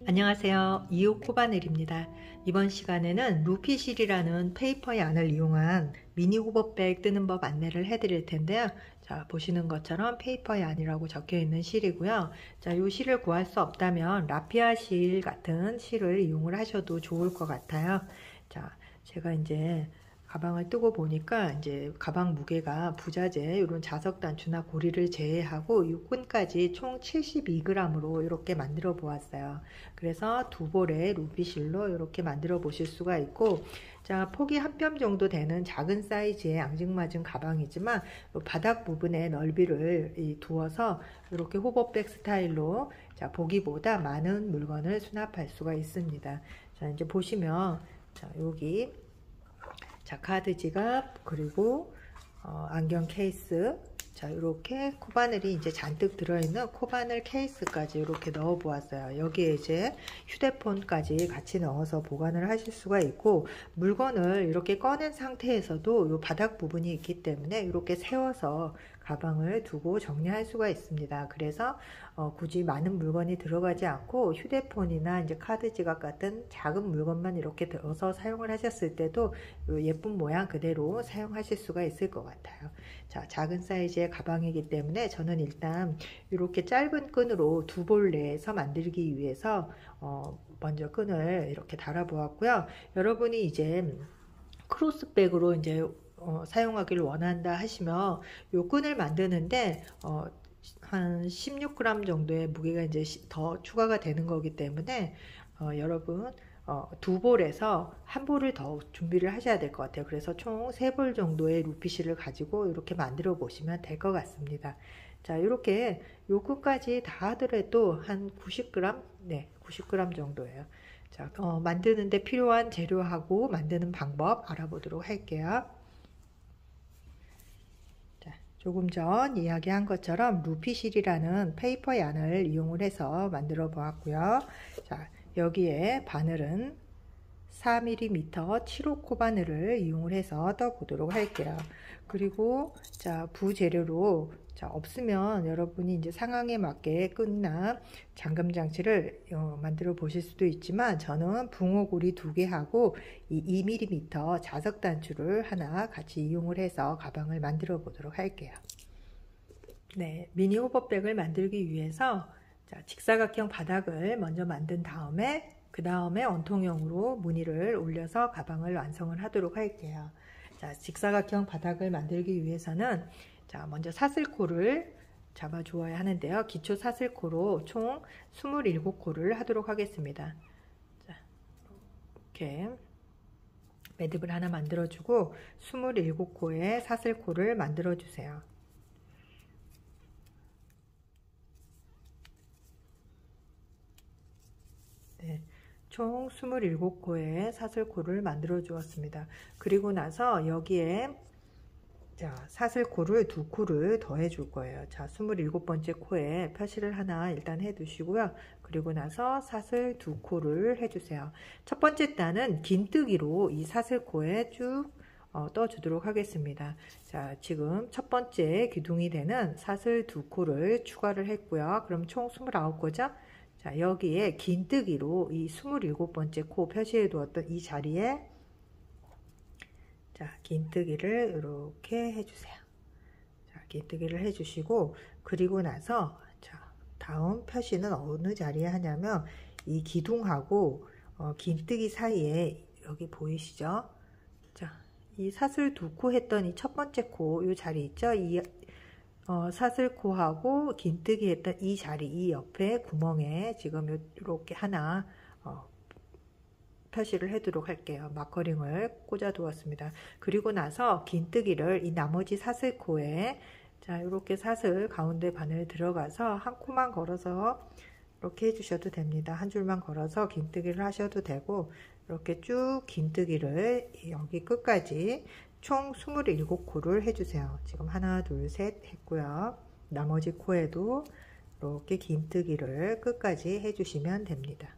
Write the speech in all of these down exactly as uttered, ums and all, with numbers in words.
안녕하세요. 이호 코바늘입니다. 이번 시간에는 루피실이라는 페이퍼 얀을 이용한 미니 호버백 뜨는 법 안내를 해드릴 텐데요. 자, 보시는 것처럼 페이퍼 얀이라고 적혀 있는 실이고요. 자, 이 실을 구할 수 없다면 라피아 실 같은 실을 이용을 하셔도 좋을 것 같아요. 자, 제가 이제 가방을 뜨고 보니까 이제 가방 무게가 부자재 이런 자석 단추나 고리를 제외하고 이 끈까지 총 칠십이 그램으로 이렇게 만들어 보았어요. 그래서 두 볼의 루피실로 이렇게 만들어 보실 수가 있고, 자, 폭이 한 뼘 정도 되는 작은 사이즈의 앙증맞은 가방이지만 바닥 부분에 넓이를 두어서 이렇게 호버백 스타일로 자, 보기보다 많은 물건을 수납할 수가 있습니다. 자, 이제 보시면 자, 여기 자, 카드 지갑, 그리고 어, 안경 케이스, 자, 이렇게 코바늘이 이제 잔뜩 들어있는 코바늘 케이스까지 이렇게 넣어 보았어요. 여기에 이제 휴대폰까지 같이 넣어서 보관을 하실 수가 있고, 물건을 이렇게 꺼낸 상태에서도 이 바닥 부분이 있기 때문에 이렇게 세워서 가방을 두고 정리할 수가 있습니다. 그래서 어, 굳이 많은 물건이 들어가지 않고 휴대폰이나 이제 카드 지갑 같은 작은 물건만 이렇게 넣어서 사용을 하셨을 때도 예쁜 모양 그대로 사용하실 수가 있을 것 같아요. 자, 작은 사이즈의 가방이기 때문에 저는 일단 이렇게 짧은 끈으로 두 볼 내에서 만들기 위해서 어, 먼저 끈을 이렇게 달아 보았고요. 여러분이 이제 크로스백으로 이제 어, 사용하기를 원한다 하시면 요 끈을 만드는데 어, 한 십육 그램 정도의 무게가 이제 더 추가가 되는 거기 때문에 어, 여러분 어, 두 볼에서 한 볼을 더 준비를 하셔야 될 것 같아요. 그래서 총 세 볼 정도의 루피실을 가지고 이렇게 만들어 보시면 될 것 같습니다. 자, 이렇게 요 끝까지 다 하더라도 한 구십 그램, 네, 구십 그램 정도예요. 자, 어, 만드는데 필요한 재료하고 만드는 방법 알아보도록 할게요. 자, 조금 전 이야기한 것처럼 루피실이라는 페이퍼 얀을 이용을 해서 만들어 보았고요. 자, 여기에 바늘은 사 밀리미터 칠 호 코바늘을 이용을 해서 떠 보도록 할게요. 그리고 자, 부재료로 자, 없으면 여러분이 이제 상황에 맞게 끈이나 잠금 장치를 어, 만들어 보실 수도 있지만 저는 붕어고리 두 개 하고 이 이 밀리미터 자석 단추를 하나 같이 이용을 해서 가방을 만들어 보도록 할게요. 네, 미니 호버백을 만들기 위해서 자, 직사각형 바닥을 먼저 만든 다음에 그 다음에 원통형으로 무늬를 올려서 가방을 완성을 하도록 할게요. 자, 직사각형 바닥을 만들기 위해서는 자, 먼저 사슬코를 잡아 주어야 하는데요. 기초 사슬코로 총 이십칠 코를 하도록 하겠습니다. 자, 이렇게 매듭을 하나 만들어 주고 이십칠 코의 사슬코를 만들어 주세요. 네, 총 이십칠 코의 사슬코를 만들어 주었습니다. 그리고 나서 여기에 자, 사슬코를 두 코를 더해 줄 거예요. 자, 이십칠 번째 코에 표시를 하나 일단 해 두시고요. 그리고 나서 사슬 두 코를 해 주세요. 첫 번째 단은 긴뜨기로 이 사슬코에 쭉 어, 떠 주도록 하겠습니다. 자, 지금 첫 번째 기둥이 되는 사슬 두 코를 추가를 했고요. 그럼 총 이십구 코죠? 자, 여기에 긴뜨기로 이 이십칠 번째 코 표시해 두었던 이 자리에 자, 긴뜨기를 이렇게 해주세요. 자, 긴뜨기를 해주시고, 그리고 나서, 자, 다음 표시는 어느 자리에 하냐면, 이 기둥하고, 어, 긴뜨기 사이에, 여기 보이시죠? 자, 이 사슬 두 코 했던 이 첫 번째 코, 이 자리 있죠? 이, 어, 사슬코하고 긴뜨기 했던 이 자리, 이 옆에 구멍에 지금 이렇게 하나, 어, 표시를 해두도록 할게요. 마커링을 꽂아 두었습니다. 그리고 나서 긴뜨기를 이 나머지 사슬코에 자, 이렇게 사슬 가운데 바늘 들어가서 한 코만 걸어서 이렇게 해주셔도 됩니다. 한 줄만 걸어서 긴뜨기를 하셔도 되고 이렇게 쭉 긴뜨기를 여기 끝까지 총 이십칠 코를 해주세요. 지금 하나, 둘, 셋 했고요. 나머지 코에도 이렇게 긴뜨기를 끝까지 해주시면 됩니다.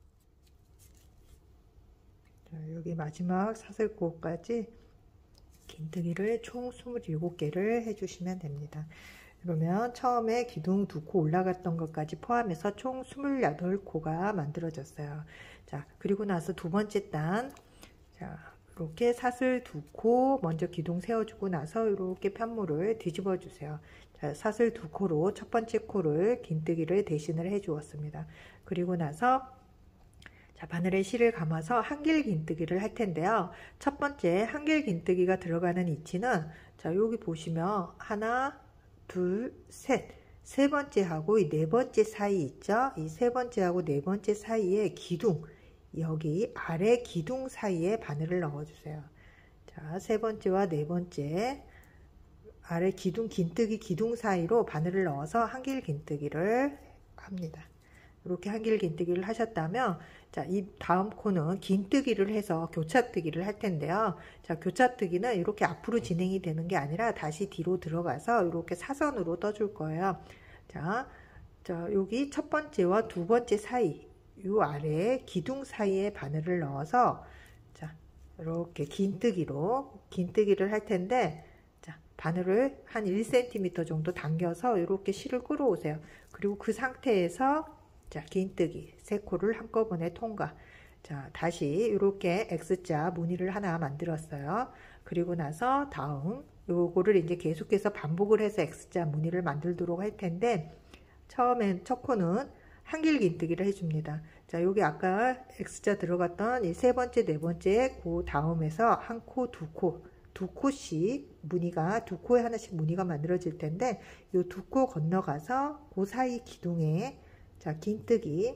자, 여기 마지막 사슬코까지 긴뜨기를 총 스물일곱 개를 해주시면 됩니다. 그러면 처음에 기둥 두 코 올라갔던 것까지 포함해서 총 스물여덟 코가 만들어졌어요. 자, 그리고 나서 두 번째 단, 자, 이렇게 사슬 두 코 먼저 기둥 세워주고 나서 이렇게 편물을 뒤집어 주세요. 자, 사슬 두 코로 첫 번째 코를 긴뜨기를 대신을 해 주었습니다. 그리고 나서 자, 바늘에 실을 감아서 한길 긴뜨기를 할 텐데요. 첫 번째 한길 긴뜨기가 들어가는 위치는 자, 여기 보시면 하나, 둘, 셋. 세 번째하고 이 네 번째 사이 있죠? 이 세 번째하고 네 번째 사이에 기둥, 여기 아래 기둥 사이에 바늘을 넣어주세요. 자, 세 번째와 네 번째 아래 기둥, 긴뜨기 기둥 사이로 바늘을 넣어서 한길 긴뜨기를 합니다. 이렇게 한길 긴뜨기를 하셨다면 자, 이 다음 코는 긴뜨기를 해서 교차뜨기를 할 텐데요. 자, 교차뜨기는 이렇게 앞으로 진행이 되는 게 아니라 다시 뒤로 들어가서 이렇게 사선으로 떠줄 거예요. 자, 자 여기 첫 번째와 두 번째 사이 이 아래 기둥 사이에 바늘을 넣어서 자, 이렇게 긴뜨기로 긴뜨기를 할 텐데 자, 바늘을 한 일 센티미터 정도 당겨서 이렇게 실을 끌어오세요. 그리고 그 상태에서 자, 긴뜨기 세 코를 한꺼번에 통과. 자, 다시 이렇게 X자 무늬를 하나 만들었어요. 그리고 나서 다음 요거를 이제 계속해서 반복을 해서 X자 무늬를 만들도록 할 텐데 처음엔 첫 코는 한길 긴뜨기를 해줍니다. 자, 여기 아까 X자 들어갔던 이 세 번째, 네 번째 그 다음에서 한 코, 두 코, 두 코씩 무늬가 두 코에 하나씩 무늬가 만들어질 텐데 요 두 코 건너가서 그 사이 기둥에 자, 긴뜨기.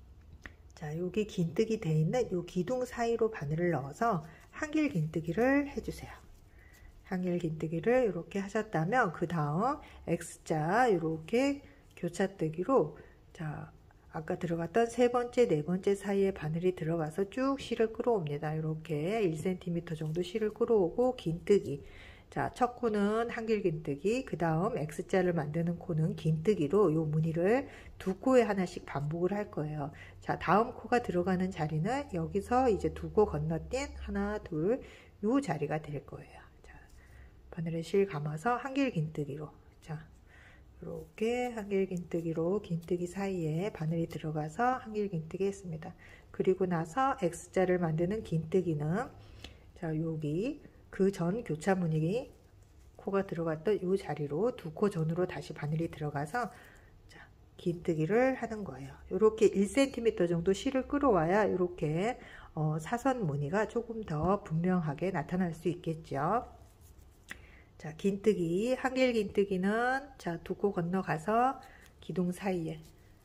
자, 여기 긴뜨기 돼 있는 요 기둥 사이로 바늘을 넣어서 한길 긴뜨기를 해주세요. 한길 긴뜨기를 이렇게 하셨다면 그 다음 X자 이렇게 교차뜨기로 자, 아까 들어갔던 세 번째, 네 번째 사이에 바늘이 들어가서 쭉 실을 끌어옵니다. 이렇게 일 센티미터 정도 실을 끌어오고 긴뜨기. 자, 첫 코는 한길 긴뜨기, 그 다음 X자를 만드는 코는 긴뜨기로 요 무늬를 두 코에 하나씩 반복을 할 거예요. 자, 다음 코가 들어가는 자리는 여기서 이제 두 코 건너뛴 하나, 둘, 요 자리가 될 거예요. 자, 바늘에 실 감아서 한길 긴뜨기로. 자, 이렇게 한길 긴뜨기로 긴뜨기 사이에 바늘이 들어가서 한길 긴뜨기 했습니다. 그리고 나서 X자를 만드는 긴뜨기는 자, 여기 그 전 교차 무늬 코가 들어갔던 이 자리로 두 코 전으로 다시 바늘이 들어가서 자, 긴뜨기를 하는 거예요. 이렇게 일 센티미터 정도 실을 끌어와야 이렇게 어, 사선 무늬가 조금 더 분명하게 나타날 수 있겠죠. 자, 긴뜨기 한길 긴뜨기는 자, 두 코 건너가서 기둥 사이에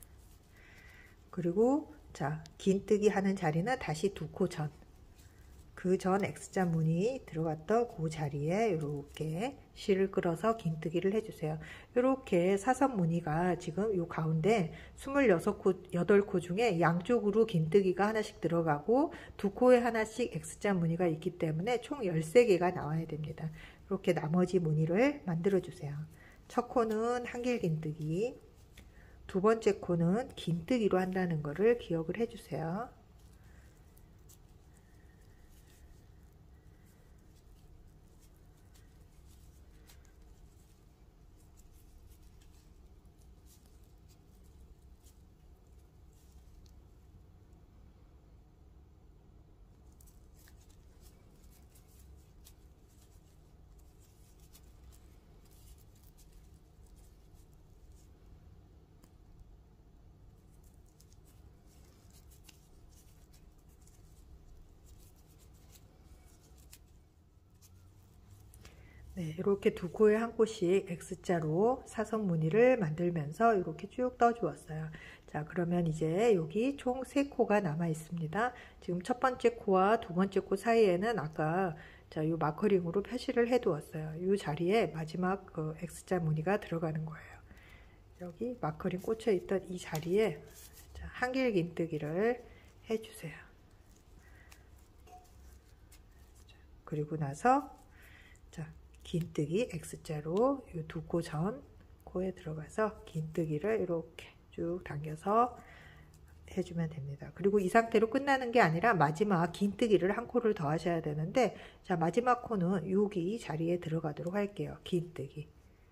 그리고 자, 긴뜨기 하는 자리는 다시 두 코 전 그 전 X자 무늬 들어갔던 그 자리에 이렇게 실을 끌어서 긴뜨기를 해주세요. 이렇게 사선 무늬가 지금 요 가운데 스물여섯 코, 여덟 코 중에 양쪽으로 긴뜨기가 하나씩 들어가고 두 코에 하나씩 X자 무늬가 있기 때문에 총 열세 개가 나와야 됩니다. 이렇게 나머지 무늬를 만들어 주세요. 첫 코는 한길 긴뜨기, 두 번째 코는 긴뜨기로 한다는 것을 기억을 해주세요. 네, 이렇게 두 코에 한 코씩 X자로 사선 무늬를 만들면서 이렇게 쭉 떠주었어요. 자, 그러면 이제 여기 총 세 코가 남아 있습니다. 지금 첫 번째 코와 두 번째 코 사이에는 아까 자, 요 마커링으로 표시를 해 두었어요. 이 자리에 마지막 그 X자 무늬가 들어가는 거예요. 여기 마커링 꽂혀 있던 이 자리에 자, 한길 긴뜨기를 해 주세요. 그리고 나서 자, 긴뜨기 X자로 이 두 코 전 코에 들어가서 긴뜨기를 이렇게 쭉 당겨서 해주면 됩니다. 그리고 이 상태로 끝나는 게 아니라 마지막 긴뜨기를 한 코를 더 하셔야 되는데, 자, 마지막 코는 여기 자리에 들어가도록 할게요. 긴뜨기.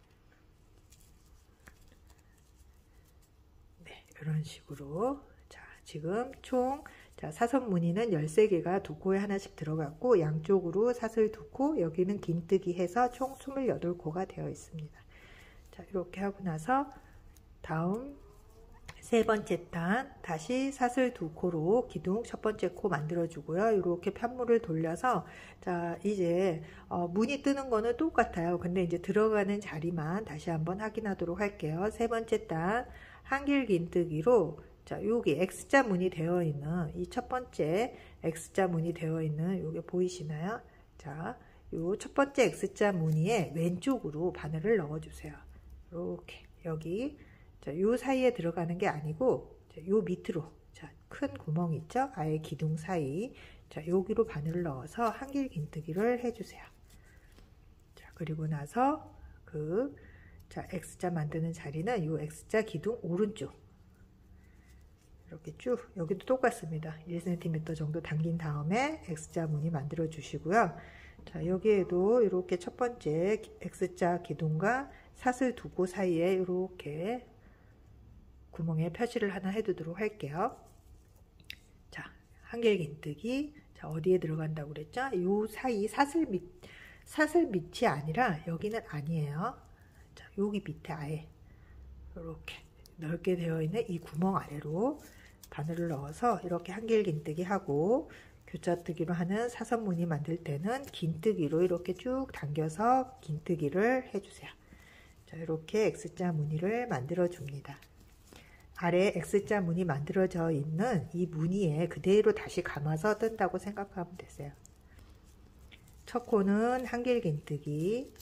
네, 이런 식으로. 자, 지금 총 자, 사선 무늬는 열세 개가 두 코에 하나씩 들어갔고, 양쪽으로 사슬 두 코, 여기는 긴뜨기 해서 총 스물여덟 코가 되어 있습니다. 자, 이렇게 하고 나서 다음 세 번째 단 다시 사슬 두 코로 기둥 첫 번째 코 만들어 주고요. 이렇게 편물을 돌려서 자, 이제 어, 무늬 뜨는 거는 똑같아요. 근데 이제 들어가는 자리만 다시 한번 확인하도록 할게요. 세 번째 단 한길 긴뜨기로 자, 여기 X자 무늬 되어 있는 이 첫 번째 X자 무늬 되어 있는 요게 보이시나요? 자, 요 첫 번째 X자 무늬에 왼쪽으로 바늘을 넣어 주세요. 이렇게 여기 자, 요 사이에 들어가는 게 아니고 자, 요 밑으로 자, 큰 구멍 있죠? 아예 기둥 사이 자, 여기로 바늘을 넣어서 한길 긴뜨기를 해 주세요. 자, 그리고 나서 그 자, X자 만드는 자리는 요 X자 기둥 오른쪽 이렇게 쭉 여기도 똑같습니다. 일 센티미터 정도 당긴 다음에 X자 무늬 만들어 주시고요. 자, 여기에도 이렇게 첫 번째 X자 기둥과 사슬 두 코 사이에 이렇게 구멍에 표시를 하나 해두도록 할게요. 자, 한길 긴뜨기. 자, 어디에 들어간다고 그랬죠? 요 사이 사슬 밑, 사슬 밑이 아니라 여기는 아니에요. 자, 여기 밑에 아예 이렇게 넓게 되어 있는 이 구멍 아래로 바늘을 넣어서 이렇게 한길 긴뜨기 하고 교차뜨기로 하는 사선 무늬 만들 때는 긴뜨기로 이렇게 쭉 당겨서 긴뜨기를 해주세요. 자, 이렇게 X자 무늬를 만들어 줍니다. 아래 X자 무늬 만들어져 있는 이 무늬에 그대로 다시 감아서 뜬다고 생각하면 되세요. 첫 코는 한길 긴뜨기,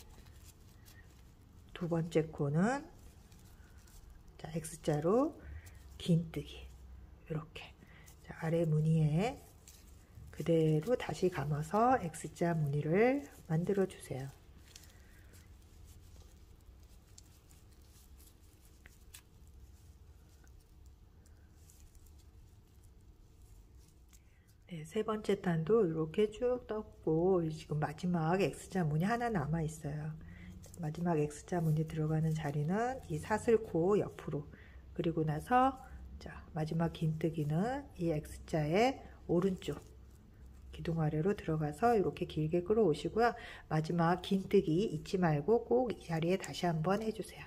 두 번째 코는 자, X자로 긴뜨기 이렇게 자, 아래 무늬에 그대로 다시 감아서 X자 무늬를 만들어 주세요. 네, 세 번째 단도 이렇게 쭉 떴고 지금 마지막 X자 무늬 하나 남아 있어요. 마지막 X자 무늬 들어가는 자리는 이 사슬코 옆으로 그리고 나서 자, 마지막 긴뜨기는 이 X자의 오른쪽 기둥 아래로 들어가서 이렇게 길게 끌어오시고요. 마지막 긴뜨기 잊지 말고 꼭 이 자리에 다시 한번 해주세요.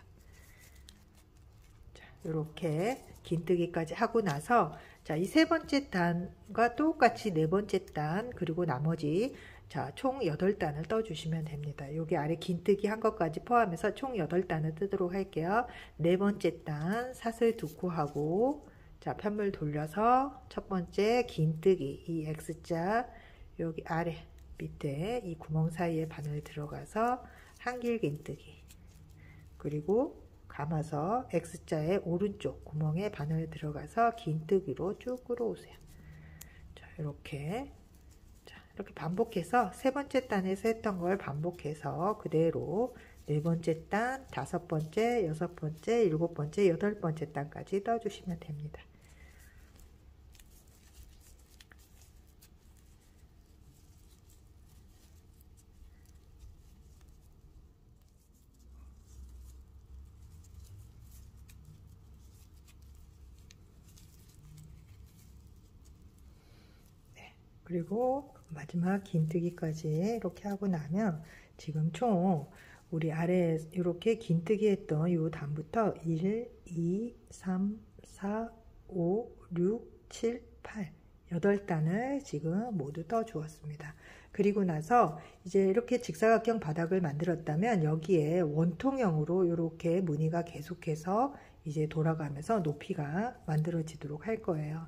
자, 이렇게 긴뜨기까지 하고 나서 자, 이 세 번째 단과 똑같이 네 번째 단 그리고 나머지 자, 총 여덟 단을 떠주시면 됩니다. 여기 아래 긴뜨기 한 것까지 포함해서 총 여덟 단을 뜨도록 할게요. 네 번째 단 사슬 두 코 하고 자, 편물 돌려서 첫 번째 긴뜨기 이 X자 여기 아래 밑에 이 구멍 사이에 바늘 들어가서 한길 긴뜨기 그리고 감아서 X자의 오른쪽 구멍에 바늘 들어가서 긴뜨기로 쭉 끌어오세요. 자, 이렇게 자, 이렇게 반복해서 세 번째 단에서 했던 걸 반복해서 그대로 네 번째 단, 다섯 번째, 여섯 번째, 일곱 번째, 여덟 번째 단까지 떠주시면 됩니다. 그리고 마지막 긴뜨기까지 이렇게 하고 나면 지금 총 우리 아래 이렇게 긴뜨기 했던 이 단부터 일, 이, 삼, 사, 오, 육, 칠, 팔 여덟 단을 지금 모두 떠 주었습니다. 그리고 나서 이제 이렇게 직사각형 바닥을 만들었다면 여기에 원통형으로 이렇게 무늬가 계속해서 이제 돌아가면서 높이가 만들어지도록 할 거예요.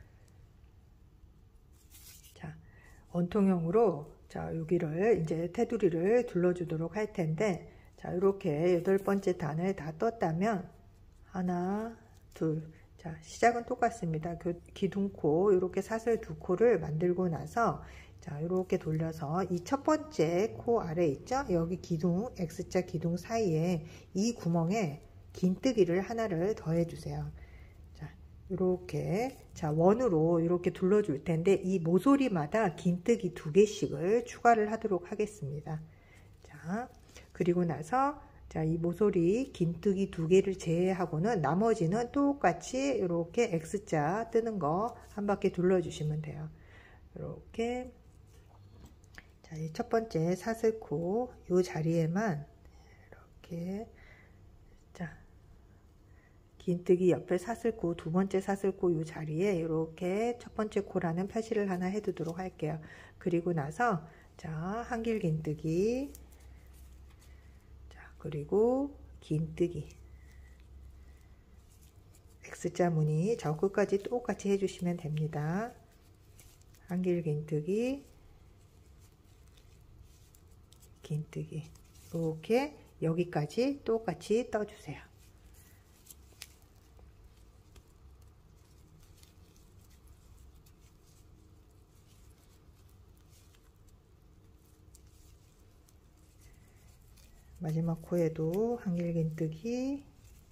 원통형으로 자, 여기를 이제 테두리를 둘러주도록 할 텐데 자, 이렇게 여덟 번째 단을 다 떴다면 하나, 둘, 자, 시작은 똑같습니다. 기둥코 이렇게 사슬 두 코를 만들고 나서 자, 이렇게 돌려서 이 첫 번째 코 아래 있죠? 여기 기둥 X자 기둥 사이에 이 구멍에 긴뜨기를 하나를 더해 주세요. 자, 이렇게 자 원으로 이렇게 둘러줄 텐데 이 모서리마다 긴뜨기 두 개씩을 추가를 하도록 하겠습니다. 자 그리고 나서 자 이 모서리 긴뜨기 두 개를 제외하고는 나머지는 똑같이 이렇게 X자 뜨는 거 한 바퀴 둘러주시면 돼요. 이렇게 자, 이 첫 번째 사슬코 이 자리에만 이렇게 자 긴뜨기 옆에 사슬코 두 번째 사슬코 이 자리에 이렇게 첫 번째 코라는 표시를 하나 해두도록 할게요. 그리고 나서 자 한길 긴뜨기 자 그리고 긴뜨기 X자 무늬 저 끝까지 똑같이 해주시면 됩니다. 한길 긴뜨기 긴뜨기 이렇게 여기까지 똑같이 떠주세요. 마지막 코에도 한길 긴뜨기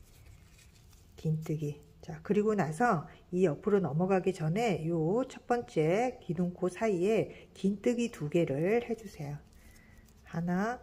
긴뜨기 자 그리고 나서 이 옆으로 넘어가기 전에 요 첫 번째 기둥코 사이에 긴뜨기 두 개를 해주세요. 하나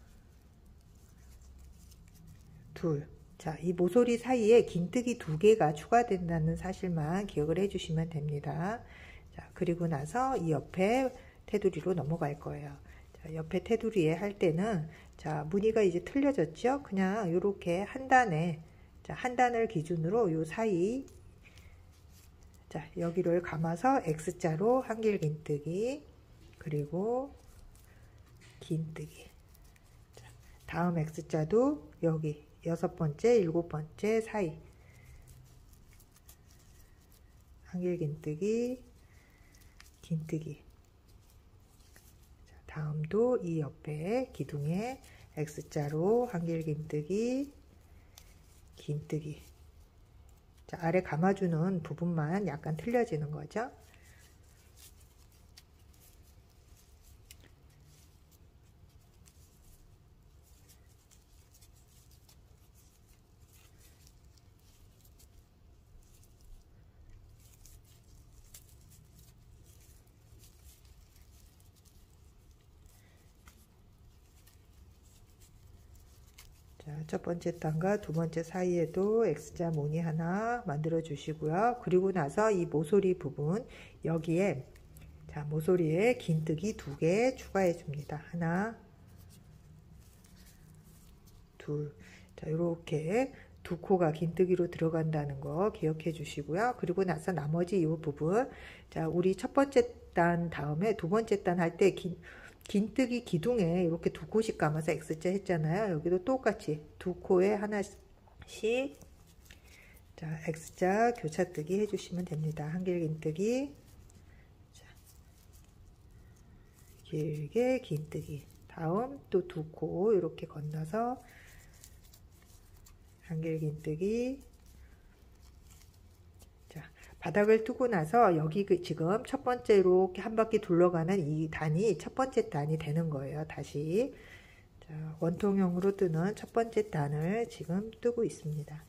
둘 자 이 모서리 사이에 긴뜨기 두 개가 추가된다는 사실만 기억을 해 주시면 됩니다. 자 그리고 나서 이 옆에 테두리로 넘어갈 거예요. 자, 옆에 테두리에 할 때는 자 무늬가 이제 틀려졌죠. 그냥 이렇게 한 단에 자, 한 단을 기준으로 요 사이 자 여기를 감아서 X자로 한길 긴뜨기 그리고 긴뜨기 자, 다음 X자도 여기 여섯 번째 일곱 번째 사이 한길 긴뜨기 긴뜨기 자, 다음도 이 옆에 기둥에 X자로 한길 긴뜨기 긴뜨기 자, 아래 감아주는 부분만 약간 틀려지는 거죠. 자, 첫 번째 단과 두 번째 사이에도 X자 무늬 하나 만들어 주시고요. 그리고 나서 이 모서리 부분 여기에 자 모서리에 긴뜨기 두 개 추가해 줍니다. 하나 둘 자 이렇게 두 코가 긴뜨기로 들어간다는 거 기억해 주시고요. 그리고 나서 나머지 이 부분 자 우리 첫 번째 단 다음에 두 번째 단 할 때 긴 긴뜨기 기둥에 이렇게 두 코씩 감아서 X자 했잖아요. 여기도 똑같이 두 코에 하나씩 자 X자 교차뜨기 해주시면 됩니다. 한길 긴뜨기 자, 길게 긴뜨기 다음 또 두 코 이렇게 건너서 한길 긴뜨기 바닥을 뜨고 나서 여기 그 지금 첫 번째 이렇게 한 바퀴 둘러가는 이 단이 첫 번째 단이 되는 거예요. 다시 자, 원통형으로 뜨는 첫 번째 단을 지금 뜨고 있습니다.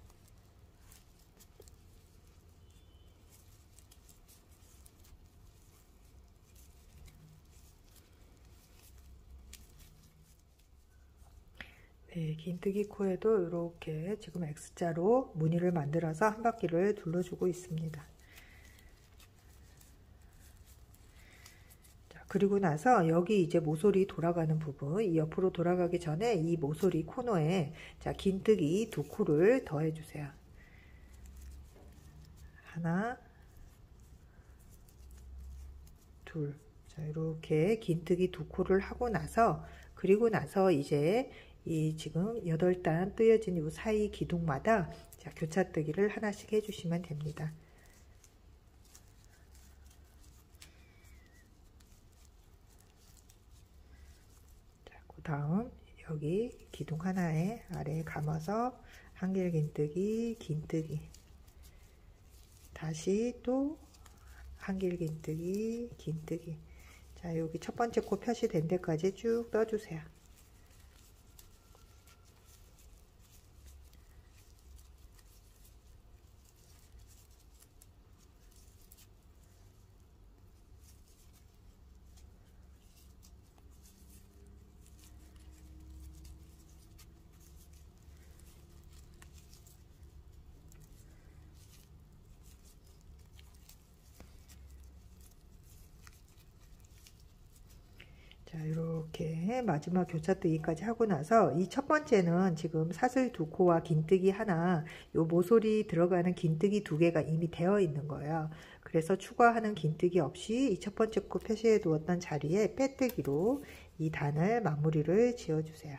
네, 긴뜨기 코에도 이렇게 지금 X자로 무늬를 만들어서 한 바퀴를 둘러주고 있습니다. 그리고 나서 여기 이제 모서리 돌아가는 부분 이 옆으로 돌아가기 전에 이 모서리 코너에 자 긴뜨기 두 코를 더해 주세요. 하나 둘 자 이렇게 긴뜨기 두 코를 하고 나서 그리고 나서 이제 이 지금 여덟 단 뜨여진 이 사이 기둥마다 자 교차뜨기를 하나씩 해주시면 됩니다. 다음 여기 기둥 하나에 아래에 감아서 한길 긴뜨기 긴뜨기 다시 또 한길 긴뜨기 긴뜨기 자 여기 첫 번째 코 표시된 데까지 쭉 떠주세요. 자, 이렇게 마지막 교차뜨기까지 하고 나서 이 첫 번째는 지금 사슬 두 코와 긴뜨기 하나, 요 모서리 들어가는 긴뜨기 두 개가 이미 되어 있는 거예요. 그래서 추가하는 긴뜨기 없이 이 첫 번째 코 표시해 두었던 자리에 빼뜨기로 이 단을 마무리를 지어주세요.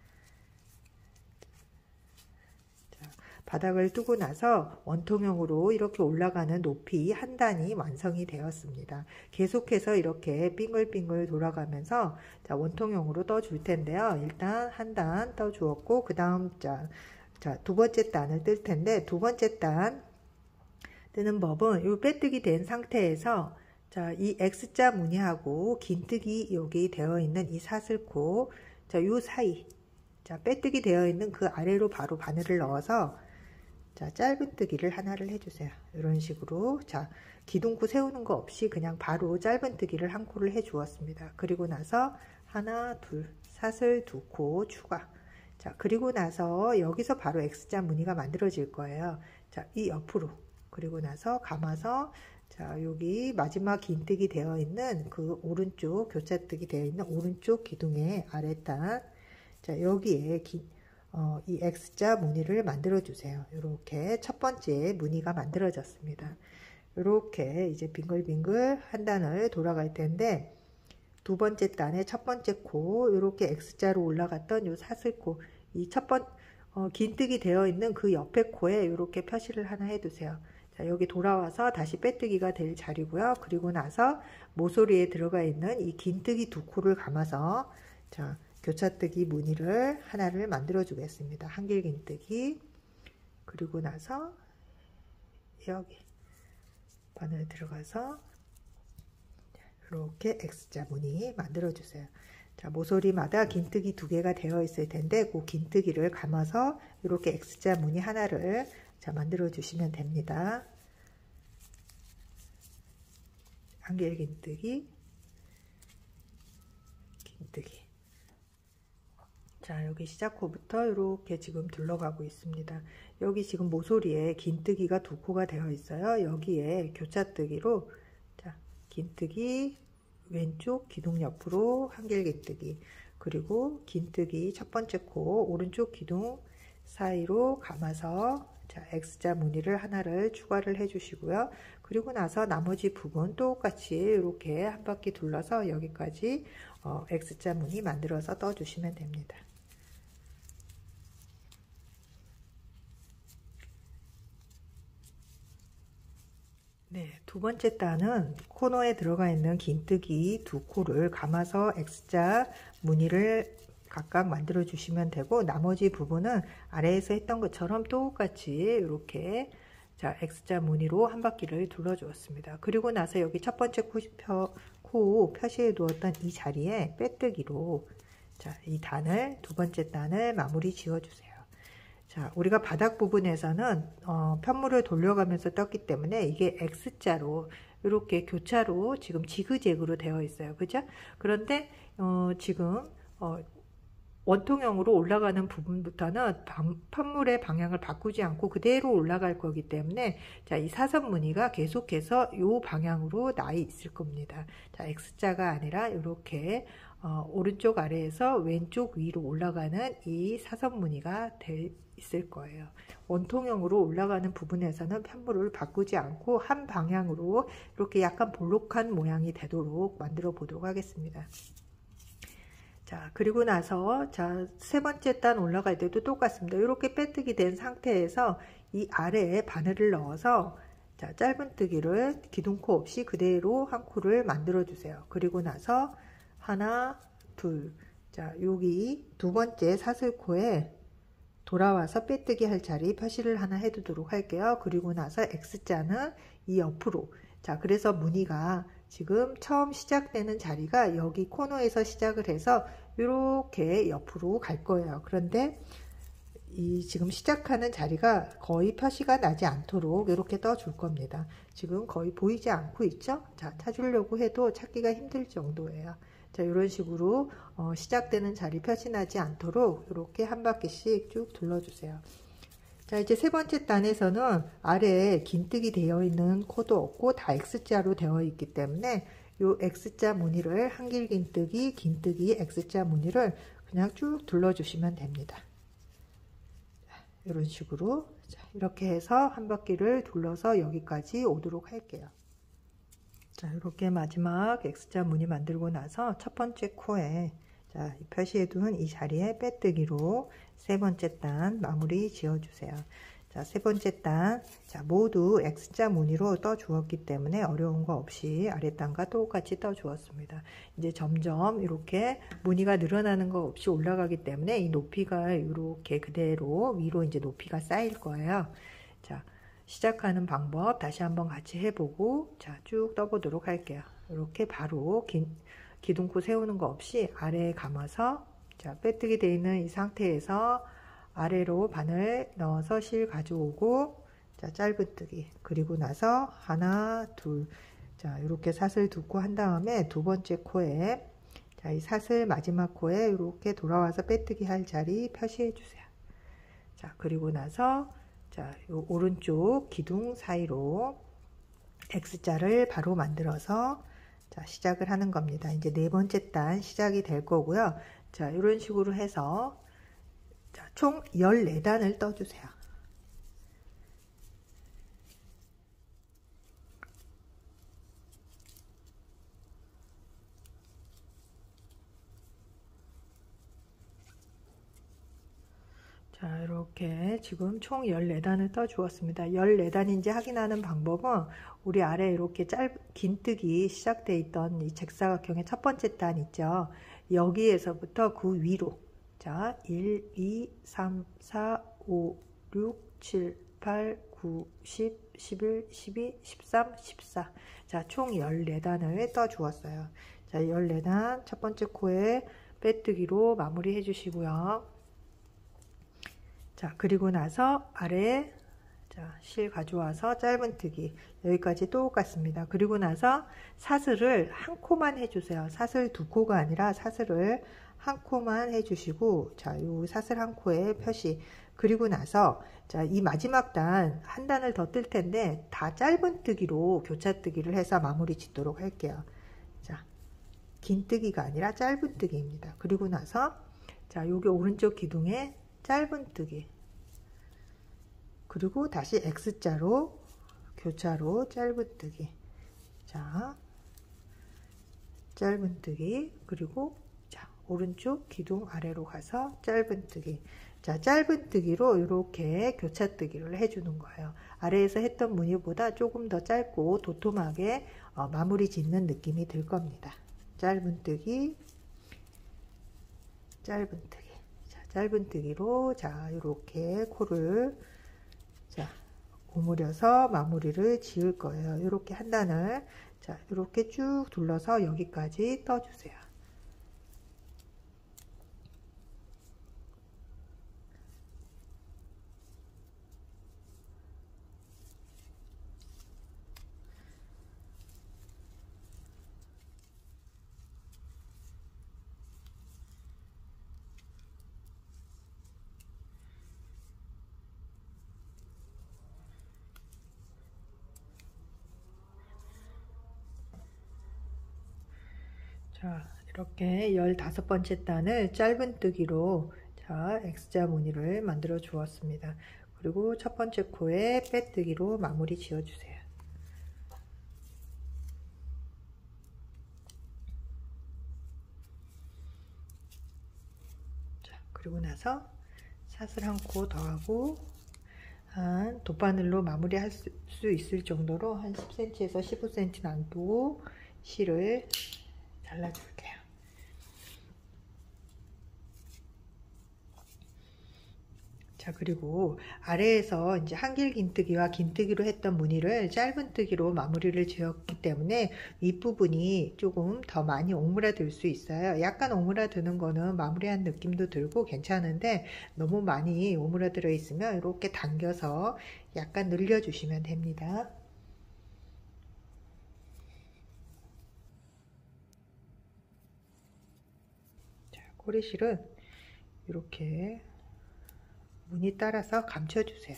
바닥을 뜨고 나서 원통형으로 이렇게 올라가는 높이 한 단이 완성이 되었습니다. 계속해서 이렇게 빙글빙글 돌아가면서 자, 원통형으로 떠줄 텐데요. 일단 한 단 떠주었고 그 다음 자, 자, 두 번째 단을 뜰 텐데 두 번째 단 뜨는 법은 이 빼뜨기 된 상태에서 자, 이 X자 무늬하고 긴뜨기 여기 되어 있는 이 사슬코 자, 요 사이 자, 빼뜨기 되어 있는 그 아래로 바로 바늘을 넣어서 자, 짧은뜨기를 하나를 해주세요. 이런 식으로 자, 기둥코 세우는 거 없이 그냥 바로 짧은뜨기를 한 코를 해 주었습니다. 그리고 나서 하나, 둘, 사슬 두 코 추가. 자, 그리고 나서 여기서 바로 X자 무늬가 만들어질 거예요. 자, 이 옆으로 그리고 나서 감아서 자, 여기 마지막 긴뜨기 되어 있는 그 오른쪽 교차뜨기 되어 있는 오른쪽 기둥의 아래단 자, 여기에 기, 어, 이 X자 무늬를 만들어 주세요. 이렇게 첫 번째 무늬가 만들어졌습니다. 이렇게 이제 빙글빙글 한 단을 돌아갈 텐데 두 번째 단의 첫 번째 코 이렇게 X자로 올라갔던 요 사슬코 이 첫 번 어, 긴뜨기 되어 있는 그 옆에 코에 이렇게 표시를 하나 해두세요. 자, 여기 돌아와서 다시 빼뜨기가 될 자리고요. 그리고 나서 모서리에 들어가 있는 이 긴뜨기 두 코를 감아서 자. 교차뜨기 무늬를 하나를 만들어 주겠습니다. 한길긴뜨기 그리고 나서 여기 바늘 들어가서 이렇게 X자 무늬 만들어 주세요. 자, 모서리마다 긴뜨기 두 개가 되어 있을 텐데 그 긴뜨기를 감아서 이렇게 X자 무늬 하나를 자, 만들어 주시면 됩니다. 한길긴뜨기 긴뜨기 자, 여기 시작코부터 이렇게 지금 둘러가고 있습니다. 여기 지금 모서리에 긴뜨기가 두 코가 되어 있어요. 여기에 교차뜨기로 자, 긴뜨기 왼쪽 기둥 옆으로 한길긴뜨기 그리고 긴뜨기 첫 번째 코 오른쪽 기둥 사이로 감아서 자, X자 무늬를 하나를 추가를 해 주시고요. 그리고 나서 나머지 부분 똑같이 이렇게 한 바퀴 둘러서 여기까지 어, X자 무늬 만들어서 떠 주시면 됩니다. 네, 두 번째 단은 코너에 들어가 있는 긴뜨기 두 코를 감아서 X자 무늬를 각각 만들어 주시면 되고 나머지 부분은 아래에서 했던 것처럼 똑같이 이렇게 자, X자 무늬로 한 바퀴를 둘러 주었습니다. 그리고 나서 여기 첫 번째 코, 표, 코 표시해 두었던 이 자리에 빼뜨기로 자, 이 단을 두 번째 단을 마무리 지어 주세요. 자, 우리가 바닥 부분에서는 어, 편물을 돌려가면서 떴기 때문에 이게 X자로 이렇게 교차로 지금 지그재그로 되어 있어요. 그죠? 그런데 어, 지금 어, 원통형으로 올라가는 부분부터는 방, 편물의 방향을 바꾸지 않고 그대로 올라갈 거기 때문에 자, 이 사선 무늬가 계속해서 이 방향으로 나 있을 겁니다. 자, X자가 아니라 이렇게 어, 오른쪽 아래에서 왼쪽 위로 올라가는 이 사선 무늬가 될 있을 거예요. 원통형으로 올라가는 부분에서는 편물을 바꾸지 않고 한 방향으로 이렇게 약간 볼록한 모양이 되도록 만들어 보도록 하겠습니다. 자, 그리고 나서 자, 세 번째 단 올라갈 때도 똑같습니다. 이렇게 빼뜨기 된 상태에서 이 아래에 바늘을 넣어서 자, 짧은뜨기를 기둥코 없이 그대로 한 코를 만들어 주세요. 그리고 나서 하나, 둘, 자, 여기 두 번째 사슬코에 돌아와서 빼뜨기 할 자리 표시를 하나 해두도록 할게요. 그리고 나서 X자는 이 옆으로 자, 그래서 무늬가 지금 처음 시작되는 자리가 여기 코너에서 시작을 해서 이렇게 옆으로 갈 거예요. 그런데 이 지금 시작하는 자리가 거의 표시가 나지 않도록 이렇게 떠줄 겁니다. 지금 거의 보이지 않고 있죠? 자, 찾으려고 해도 찾기가 힘들 정도예요. 자, 이런 식으로 어, 시작되는 자리 표시 나지 않도록 이렇게 한 바퀴씩 쭉 둘러주세요. 자, 이제 세 번째 단에서는 아래에 긴뜨기 되어 있는 코도 없고 다 X자로 되어 있기 때문에 요 X자 무늬를 한길 긴뜨기, 긴뜨기 X자 무늬를 그냥 쭉 둘러주시면 됩니다. 이런 식으로 자, 이렇게 해서 한 바퀴를 둘러서 여기까지 오도록 할게요. 자, 이렇게 마지막 X자 무늬 만들고 나서 첫 번째 코에 자, 표시해둔 이 자리에 빼뜨기로 세 번째 단 마무리 지어주세요. 자, 세 번째 단, 자, 모두 X자 무늬로 떠 주었기 때문에 어려운 거 없이 아랫단과 똑같이 떠 주었습니다. 이제 점점 이렇게 무늬가 늘어나는 거 없이 올라가기 때문에 이 높이가 이렇게 그대로 위로 이제 높이가 쌓일 거예요. 자, 시작하는 방법 다시 한번 같이 해보고, 자, 쭉 떠보도록 할게요. 이렇게 바로 긴, 기둥코 세우는 거 없이 아래에 감아서, 자, 빼뜨기 되어 있는 이 상태에서 아래로 바늘 넣어서 실 가져오고, 자, 짧은뜨기. 그리고 나서 하나, 둘. 자, 이렇게 사슬 두코 한 다음에 두 번째 코에, 자, 이 사슬 마지막 코에 이렇게 돌아와서 빼뜨기 할 자리 표시해 주세요. 자, 그리고 나서, 자, 요 오른쪽 기둥 사이로 X자를 바로 만들어서, 자, 시작을 하는 겁니다. 이제 네 번째 단 시작이 될 거고요. 자, 이런 식으로 해서, 자, 총 열네 단을 떠주세요. 자, 이렇게 지금 총 열네 단을 떠 주었습니다. 열네 단인지 확인하는 방법은 우리 아래 이렇게 짧, 긴뜨기 시작되어 있던 이 직사각형의 첫 번째 단 있죠. 여기에서부터 그 위로. 자, 일, 이, 삼, 사, 오, 육, 칠, 팔, 구, 십, 십일, 십이, 십삼, 십사. 자, 총 열네 단을 떠 주었어요. 자, 열네 단 첫 번째 코에 빼뜨기로 마무리 해 주시고요. 자, 그리고 나서 아래에 자, 실 가져와서 짧은뜨기 여기까지 똑같습니다. 그리고 나서 사슬을 한 코만 해주세요. 사슬 두 코가 아니라 사슬을 한 코만 해주시고, 자, 요 사슬 한 코에 표시. 그리고 나서 자, 이 마지막 단 한 단을 더 뜰 텐데 다 짧은뜨기로 교차뜨기를 해서 마무리 짓도록 할게요. 자, 긴뜨기가 아니라 짧은뜨기입니다. 그리고 나서 자, 요게 오른쪽 기둥에 짧은뜨기, 그리고 다시 X자로 교차로 짧은뜨기, 자, 짧은뜨기, 그리고 자, 오른쪽 기둥 아래로 가서 짧은뜨기. 자, 짧은뜨기로 이렇게 교차뜨기를 해주는 거예요. 아래에서 했던 무늬보다 조금 더 짧고 도톰하게 어, 마무리 짓는 느낌이 들 겁니다. 짧은뜨기, 짧은뜨기. 짧은뜨기로 자, 이렇게 코를 자, 오므려서 마무리를 지을 거예요. 이렇게 한 단을 자, 이렇게 쭉 둘러서 여기까지 떠주세요. 자, 이렇게 열다섯 번째 단을 짧은뜨기로 자, X자 무늬를 만들어 주었습니다. 그리고 첫 번째 코에 빼뜨기로 마무리 지어 주세요. 자, 그리고 나서 사슬 한 코 더하고 한 돗바늘로 마무리할 수, 수 있을 정도로 한 십 센티미터에서 십오 센티미터 남도 실을 잘라줄게요. 자, 그리고 아래에서 이제 한길 긴뜨기와 긴뜨기로 했던 무늬를 짧은뜨기로 마무리를 지었기 때문에 윗부분이 조금 더 많이 오므라들 수 있어요. 약간 오므라드는 거는 마무리한 느낌도 들고 괜찮은데 너무 많이 오므라들어 있으면 이렇게 당겨서 약간 늘려주시면 됩니다. 꼬리실은 이렇게 무늬 따라서 감춰주세요.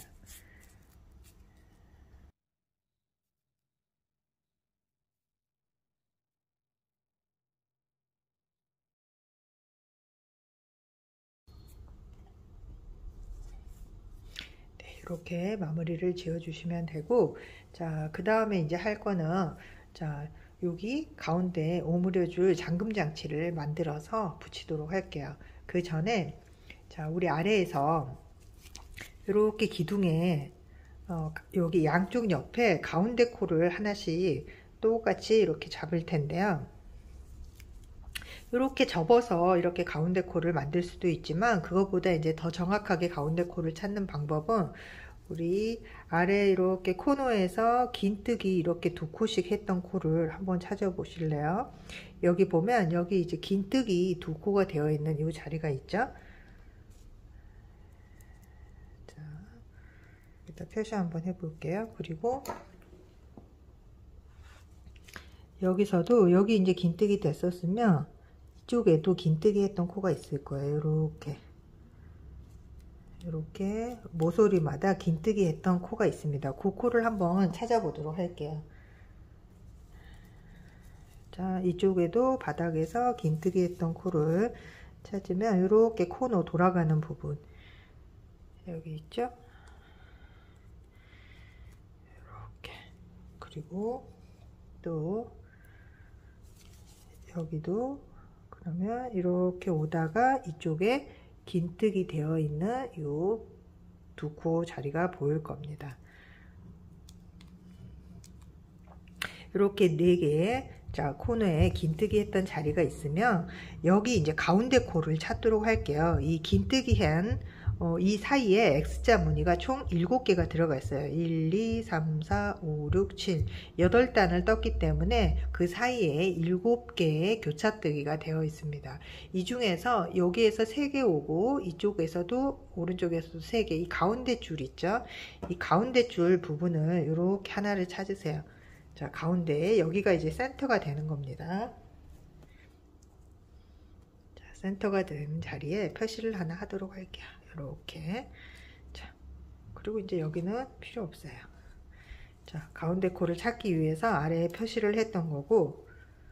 이렇게 마무리를 지어 주시면 되고, 자, 그 다음에 이제 할 거는, 자, 여기 가운데 오므려줄 잠금 장치를 만들어서 붙이도록 할게요. 그 전에, 자, 우리 아래에서 이렇게 기둥에, 어, 여기 양쪽 옆에 가운데 코를 하나씩 똑같이 이렇게 잡을 텐데요. 이렇게 접어서 이렇게 가운데 코를 만들 수도 있지만, 그것보다 이제 더 정확하게 가운데 코를 찾는 방법은 우리 아래 이렇게 코너에서 긴뜨기 이렇게 두 코씩 했던 코를 한번 찾아보실래요? 여기 보면 여기 이제 긴뜨기 두 코가 되어 있는 이 자리가 있죠? 자, 일단 표시 한번 해볼게요. 그리고 여기서도 여기 이제 긴뜨기 됐었으면 이쪽에도 긴뜨기 했던 코가 있을 거예요. 이렇게 이렇게 모서리마다 긴뜨기 했던 코가 있습니다. 그 코를 한번 찾아보도록 할게요. 자, 이쪽에도 바닥에서 긴뜨기 했던 코를 찾으면 이렇게 코너 돌아가는 부분 여기 있죠? 이렇게. 그리고 또 여기도 그러면 이렇게 오다가 이쪽에 긴뜨기 되어 있는 요 두 코 자리가 보일 겁니다. 이렇게 네 개의 자 코너에 긴뜨기 했던 자리가 있으면 여기 이제 가운데 코를 찾도록 할게요. 이 긴뜨기 한 어, 이 사이에 X자 무늬가 총 일곱 개가 들어가 있어요. 일, 이, 삼, 사, 오, 육, 칠 여덟 단을 떴기 때문에 그 사이에 일곱 개의 교차뜨기가 되어 있습니다. 이 중에서 여기에서 세 개 오고 이쪽에서도 오른쪽에서도 세 개, 이 가운데 줄 있죠? 이 가운데 줄 부분을 이렇게 하나를 찾으세요. 자, 가운데 여기가 이제 센터가 되는 겁니다. 자, 센터가 되는 자리에 표시를 하나 하도록 할게요. 이렇게. 자, 그리고 이제 여기는 필요 없어요. 자, 가운데 코를 찾기 위해서 아래에 표시를 했던 거고,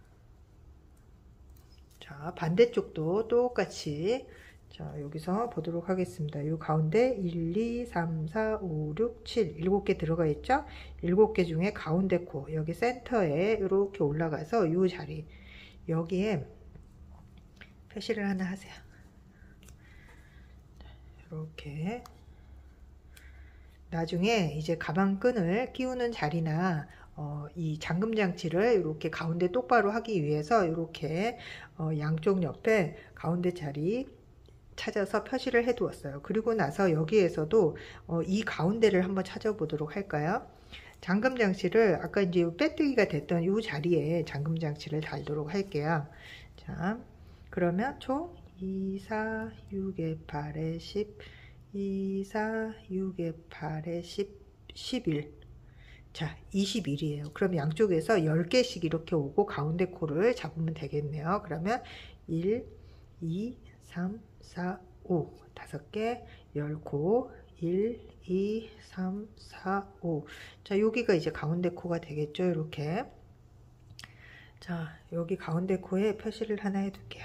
자, 반대쪽도 똑같이, 자, 여기서 보도록 하겠습니다. 이 가운데 일, 이, 삼, 사, 오, 육, 칠 일곱 개 들어가 있죠? 일곱 개 중에 가운데 코, 여기 센터에 이렇게 올라가서 이 자리, 여기에 표시를 하나 하세요. 이렇게. 나중에 이제 가방끈을 끼우는 자리나 어, 이 잠금 장치를 이렇게 가운데 똑바로 하기 위해서 이렇게 어, 양쪽 옆에 가운데 자리 찾아서 표시를 해 두었어요. 그리고 나서 여기에서도 어, 이 가운데를 한번 찾아보도록 할까요? 잠금 장치를 아까 이제 빼뜨기가 됐던 이 자리에 잠금 장치를 달도록 할게요. 자, 그러면 총 이, 사, 육에 팔에 십, 이, 사, 육에 팔에 십, 십일. 자, 이십일이에요. 그럼 양쪽에서 열 개씩 이렇게 오고 가운데 코를 잡으면 되겠네요. 그러면 일, 이, 삼, 사, 오. 다섯 개, 열 코. 일, 이, 삼, 사, 오. 자, 여기가 이제 가운데 코가 되겠죠. 이렇게. 자, 여기 가운데 코에 표시를 하나 해둘게요.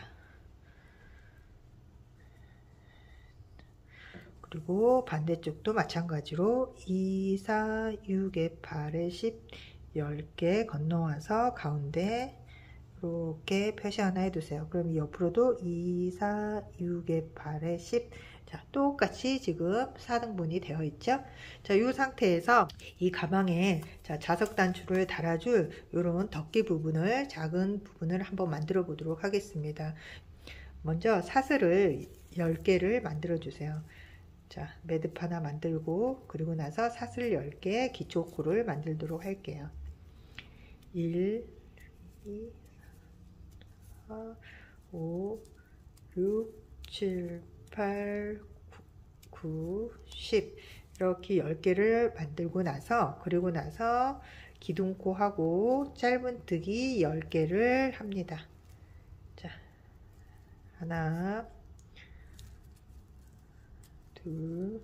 그리고 반대쪽도 마찬가지로 이, 사, 육에 팔에 십, 열 개 건너와서 가운데 이렇게 표시 하나 해두세요. 그럼 옆으로도 이, 사, 육에 팔에 십. 자, 똑같이 지금 사 등분이 되어 있죠. 자, 이 상태에서 이 가방에 자, 자석 단추를 달아줄 이런 덮개 부분을, 작은 부분을 한번 만들어 보도록 하겠습니다. 먼저 사슬을 열 개를 만들어 주세요. 자, 매듭 하나 만들고, 그리고 나서 사슬 열 개 기초코를 만들도록 할게요. 일, 이, 사, 오, 육, 칠, 팔, 구, 십 이렇게 열 개를 만들고 나서, 그리고 나서 기둥코 하고 짧은뜨기 열 개를 합니다. 자, 하나, 둘,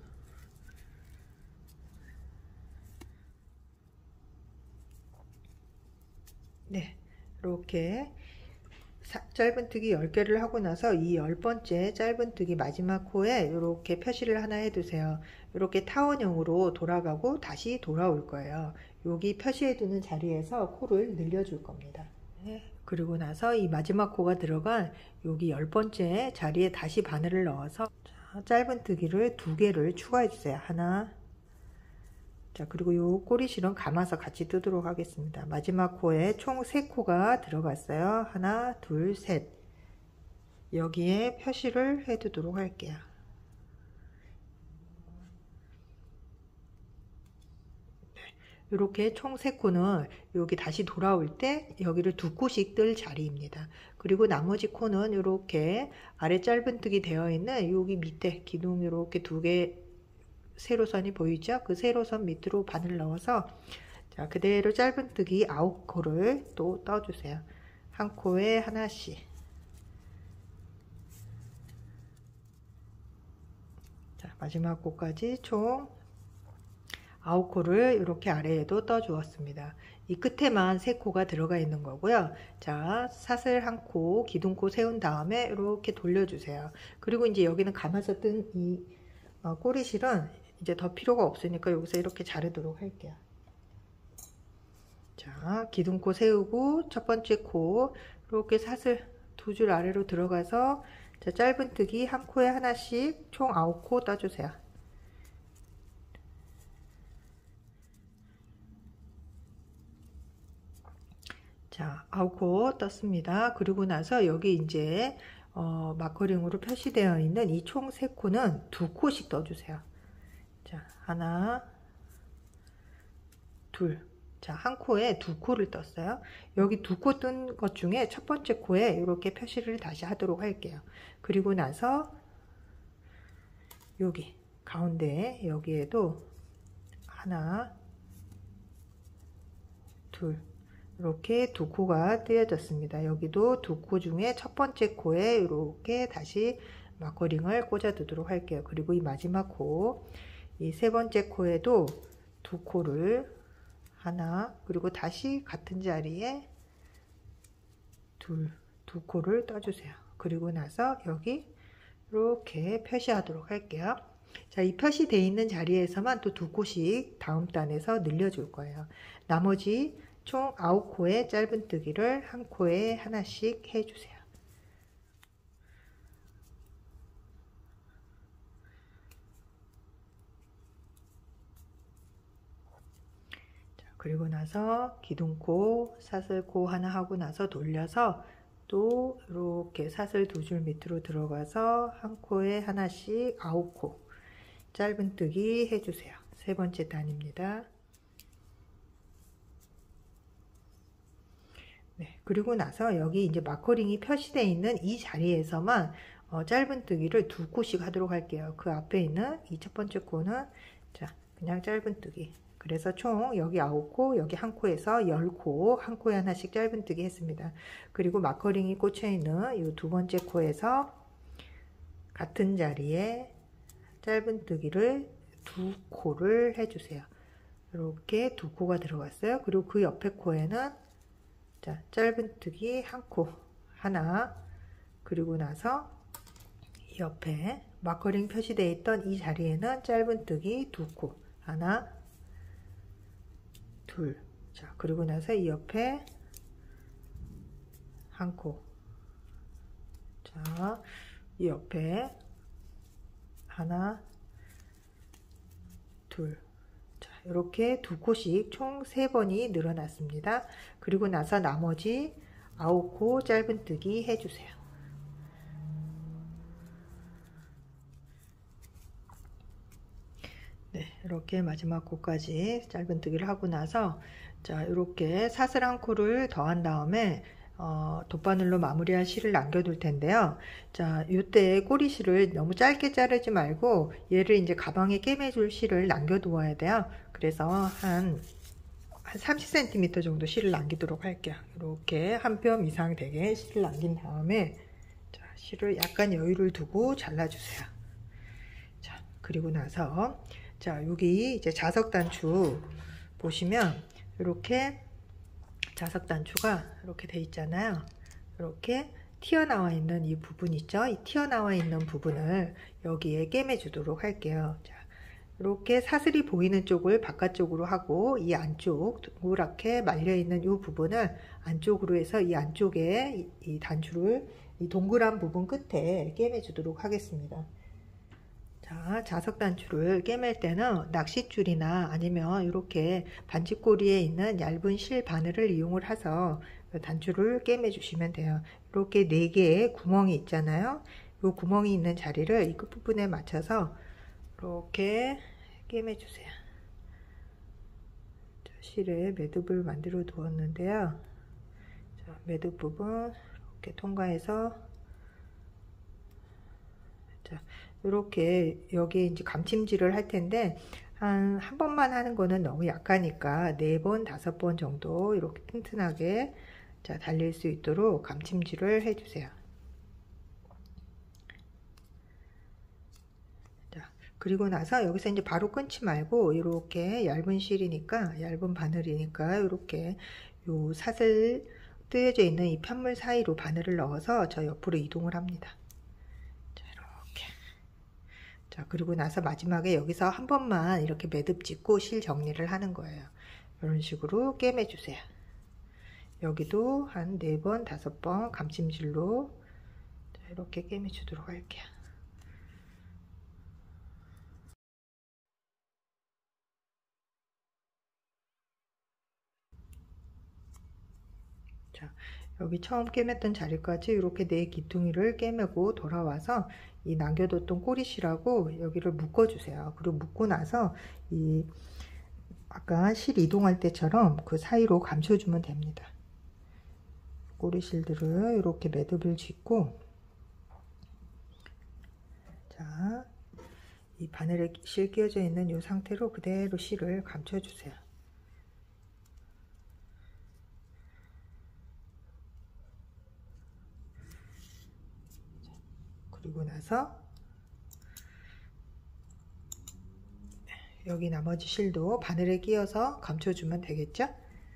네, 이렇게 짧은뜨기 열 개를 하고 나서 이 열 번째 짧은뜨기 마지막 코에 이렇게 표시를 하나 해두세요. 이렇게 타원형으로 돌아가고 다시 돌아올 거예요. 여기 표시해두는 자리에서 코를 늘려줄 겁니다. 네. 그리고 나서 이 마지막 코가 들어간 여기 열 번째 자리에 다시 바늘을 넣어서 짧은뜨기를 두 개를 추가해 주세요. 하나, 자, 그리고 요 꼬리실은 감아서 같이 뜨도록 하겠습니다. 마지막 코에 총 세 코가 들어갔어요. 하나, 둘, 셋. 여기에 표시를 해 두도록 할게요. 이렇게 총 세 코는 여기 다시 돌아올 때 여기를 두 코씩 뜰 자리입니다. 그리고 나머지 코는 이렇게 아래 짧은뜨기 되어 있는 여기 밑에 기둥 이렇게 두 개 세로선이 보이죠? 그 세로선 밑으로 바늘 넣어서 자, 그대로 짧은뜨기 아홉 코를 또 떠주세요. 한 코에 하나씩. 자, 마지막 코까지 총 아홉 코를 이렇게 아래에도 떠 주었습니다. 이 끝에만 세 코가 들어가 있는 거고요. 자, 사슬 한 코, 기둥코 세운 다음에 이렇게 돌려주세요. 그리고 이제 여기는 감아서 뜬 이 어, 꼬리실은 이제 더 필요가 없으니까 여기서 이렇게 자르도록 할게요. 자, 기둥코 세우고 첫 번째 코 이렇게 사슬 두 줄 아래로 들어가서 자, 짧은뜨기 한 코에 하나씩 총 아홉 코 떠주세요. 자, 아홉 코 떴습니다. 그리고 나서 여기 이제 어, 마커링으로 표시되어 있는 이 총 세 코는 두 코씩 떠주세요. 자, 하나, 둘. 자, 한 코에 두 코를 떴어요. 여기 두 코 뜬 것 중에 첫 번째 코에 이렇게 표시를 다시 하도록 할게요. 그리고 나서 여기 가운데 여기에도 하나, 둘. 이렇게 두 코가 띄어졌습니다. 여기도 두 코 중에 첫 번째 코에 이렇게 다시 마커링을 꽂아 두도록 할게요. 그리고 이 마지막 코, 이 세 번째 코에도 두 코를 하나, 그리고 다시 같은 자리에 둘, 두 코를 떠주세요. 그리고 나서 여기 이렇게 표시하도록 할게요. 자, 이 표시되어 있는 자리에서만 또 두 코씩 다음 단에서 늘려줄 거예요. 나머지 총 아홉 코의 짧은뜨기를 한 코에 하나씩 해주세요. 자, 그리고 나서 기둥코, 사슬코 하나 하고 나서 돌려서 또 이렇게 사슬 두 줄 밑으로 들어가서 한 코에 하나씩 아홉 코 짧은뜨기 해주세요. 세 번째 단입니다. 네, 그리고 나서 여기 이제 마커링이 표시되어 있는 이 자리에서만 어, 짧은뜨기를 두 코씩 하도록 할게요. 그 앞에 있는 이 첫 번째 코는 자, 그냥 짧은뜨기. 그래서 총 여기 아홉 코, 여기 한 코에서 열 코, 한 코에 하나씩 짧은뜨기 했습니다. 그리고 마커링이 꽂혀 있는 이 두 번째 코에서 같은 자리에 짧은뜨기를 두 코를 해주세요. 이렇게 두 코가 들어갔어요. 그리고 그 옆에 코에는 자, 짧은뜨기 한 코 하나, 그리고 나서 옆에 마커링 표시되어 있던 이 자리에는 짧은뜨기 두 코 하나, 둘. 자, 그리고 나서 이 옆에 한 코. 자, 이 옆에 하나, 둘. 이렇게 두 코씩 총 세 번이 늘어났습니다. 그리고 나서 나머지 아홉 코 짧은뜨기 해주세요. 네, 이렇게 마지막 코까지 짧은뜨기를 하고 나서 자, 이렇게 사슬 한 코를 더한 다음에 어, 돗바늘로 마무리할 실을 남겨둘 텐데요. 자, 이때 꼬리실을 너무 짧게 자르지 말고 얘를 이제 가방에 꿰매줄 실을 남겨두어야 돼요. 그래서 한, 한 삼십 센티미터 정도 실을 남기도록 할게요. 이렇게 한 뼘 이상 되게 실을 남긴 다음에 자, 실을 약간 여유를 두고 잘라주세요. 자, 그리고 나서 자, 여기 이제 자석 단추 보시면 이렇게 자석 단추가 이렇게 돼 있잖아요. 이렇게 튀어나와 있는 이 부분 있죠? 이 튀어나와 있는 부분을 여기에 꿰매주도록 할게요. 자, 이렇게 사슬이 보이는 쪽을 바깥쪽으로 하고 이 안쪽 동그랗게 말려있는 이 부분을 안쪽으로 해서 이 안쪽에 이, 이 단추를 이 동그란 부분 끝에 꿰매주도록 하겠습니다. 자, 자석 단추를 꿰맬 때는 낚싯줄이나 아니면 이렇게 반지꼬리에 있는 얇은 실 바늘을 이용을 해서 단추를 꿰매 주시면 돼요. 이렇게 네 개의 구멍이 있잖아요. 이 구멍이 있는 자리를 이 끝부분에 맞춰서 이렇게 꿰매 주세요. 실에 매듭을 만들어 두었는데요. 자, 매듭 부분 이렇게 통과해서 자, 이렇게 여기 이제 감침질을 할 텐데 한, 한 번만 하는 거는 너무 약하니까 네 번, 다섯 번 정도 이렇게 튼튼하게 자, 달릴 수 있도록 감침질을 해주세요. 자, 그리고 나서 여기서 이제 바로 끊지 말고 이렇게 얇은 실이니까 얇은 바늘이니까 이렇게 요 사슬 뜨여져 있는 이 편물 사이로 바늘을 넣어서 저 옆으로 이동을 합니다. 자, 그리고 나서 마지막에 여기서 한 번만 이렇게 매듭 짓고 실 정리를 하는 거예요. 이런 식으로 꿰매 주세요. 여기도 한 네 번, 다섯 번 감침질로 이렇게 꿰매 주도록 할게요. 자, 여기 처음 꿰맸던 자리까지 이렇게 네 기둥이를 꿰매고 돌아와서 이 남겨뒀던 꼬리실하고 여기를 묶어 주세요. 그리고 묶고 나서 이 아까 실 이동할 때처럼 그 사이로 감춰주면 됩니다. 꼬리실들을 이렇게 매듭을 짓고 자, 이 바늘에 실 끼워져 있는 이 상태로 그대로 실을 감춰주세요. 그리고 나서 여기 나머지 실도 바늘에 끼워서 감춰주면 되겠죠?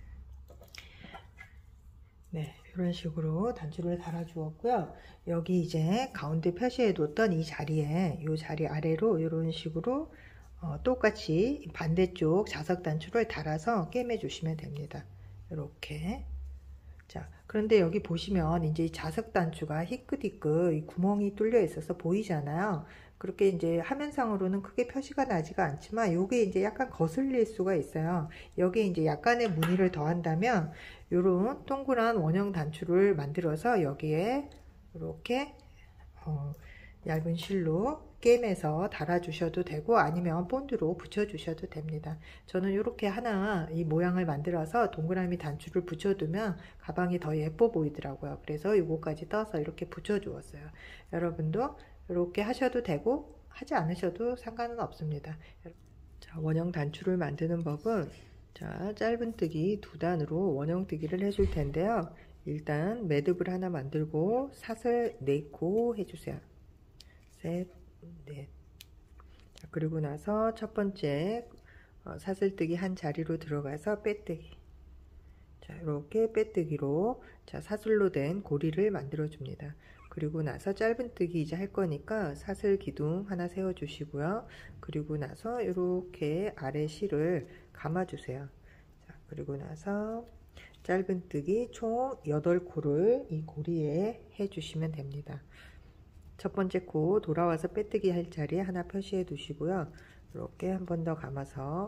네, 이런 식으로 단추를 달아 주었고요. 여기 이제 가운데 표시해 뒀던 이 자리에 이 자리 아래로 이런 식으로 어, 똑같이 반대쪽 자석 단추를 달아서 꿰매 주시면 됩니다. 이렇게. 자, 그런데 여기 보시면 이제 자석 단추가 희끗희끗 이 구멍이 뚫려 있어서 보이잖아요. 그렇게 이제 화면상으로는 크게 표시가 나지가 않지만 요게 이제 약간 거슬릴 수가 있어요. 여기에 이제 약간의 무늬를 더한다면 요런 동그란 원형 단추를 만들어서 여기에 이렇게 어, 얇은 실로 꿰매서 달아 주셔도 되고 아니면 본드로 붙여 주셔도 됩니다. 저는 이렇게 하나 이 모양을 만들어서 동그라미 단추를 붙여 두면 가방이 더 예뻐 보이더라고요. 그래서 이거까지 떠서 이렇게 붙여 주었어요. 여러분도 이렇게 하셔도 되고 하지 않으셔도 상관은 없습니다. 자, 원형 단추를 만드는 법은 자, 짧은뜨기 두 단으로 원형뜨기를 해줄 텐데요. 일단 매듭을 하나 만들고 사슬 네코 해주세요. 셋, 넷. 자, 그리고 나서 첫 번째 어, 사슬뜨기 한 자리로 들어가서 빼뜨기. 자, 이렇게 빼뜨기로 자, 사슬로 된 고리를 만들어 줍니다. 그리고 나서 짧은뜨기 이제 할 거니까 사슬 기둥 하나 세워 주시고요. 그리고 나서 이렇게 아래 실을 감아 주세요. 자, 그리고 나서 짧은뜨기 총 여덟 코를 이 고리에 해 주시면 됩니다. 첫 번째 코 돌아와서 빼뜨기 할 자리에 하나 표시해 두시고요. 이렇게 한 번 더 감아서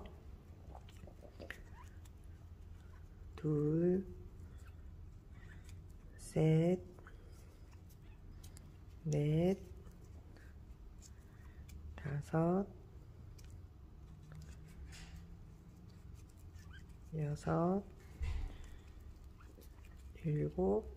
둘, 셋, 넷, 다섯, 여섯, 일곱,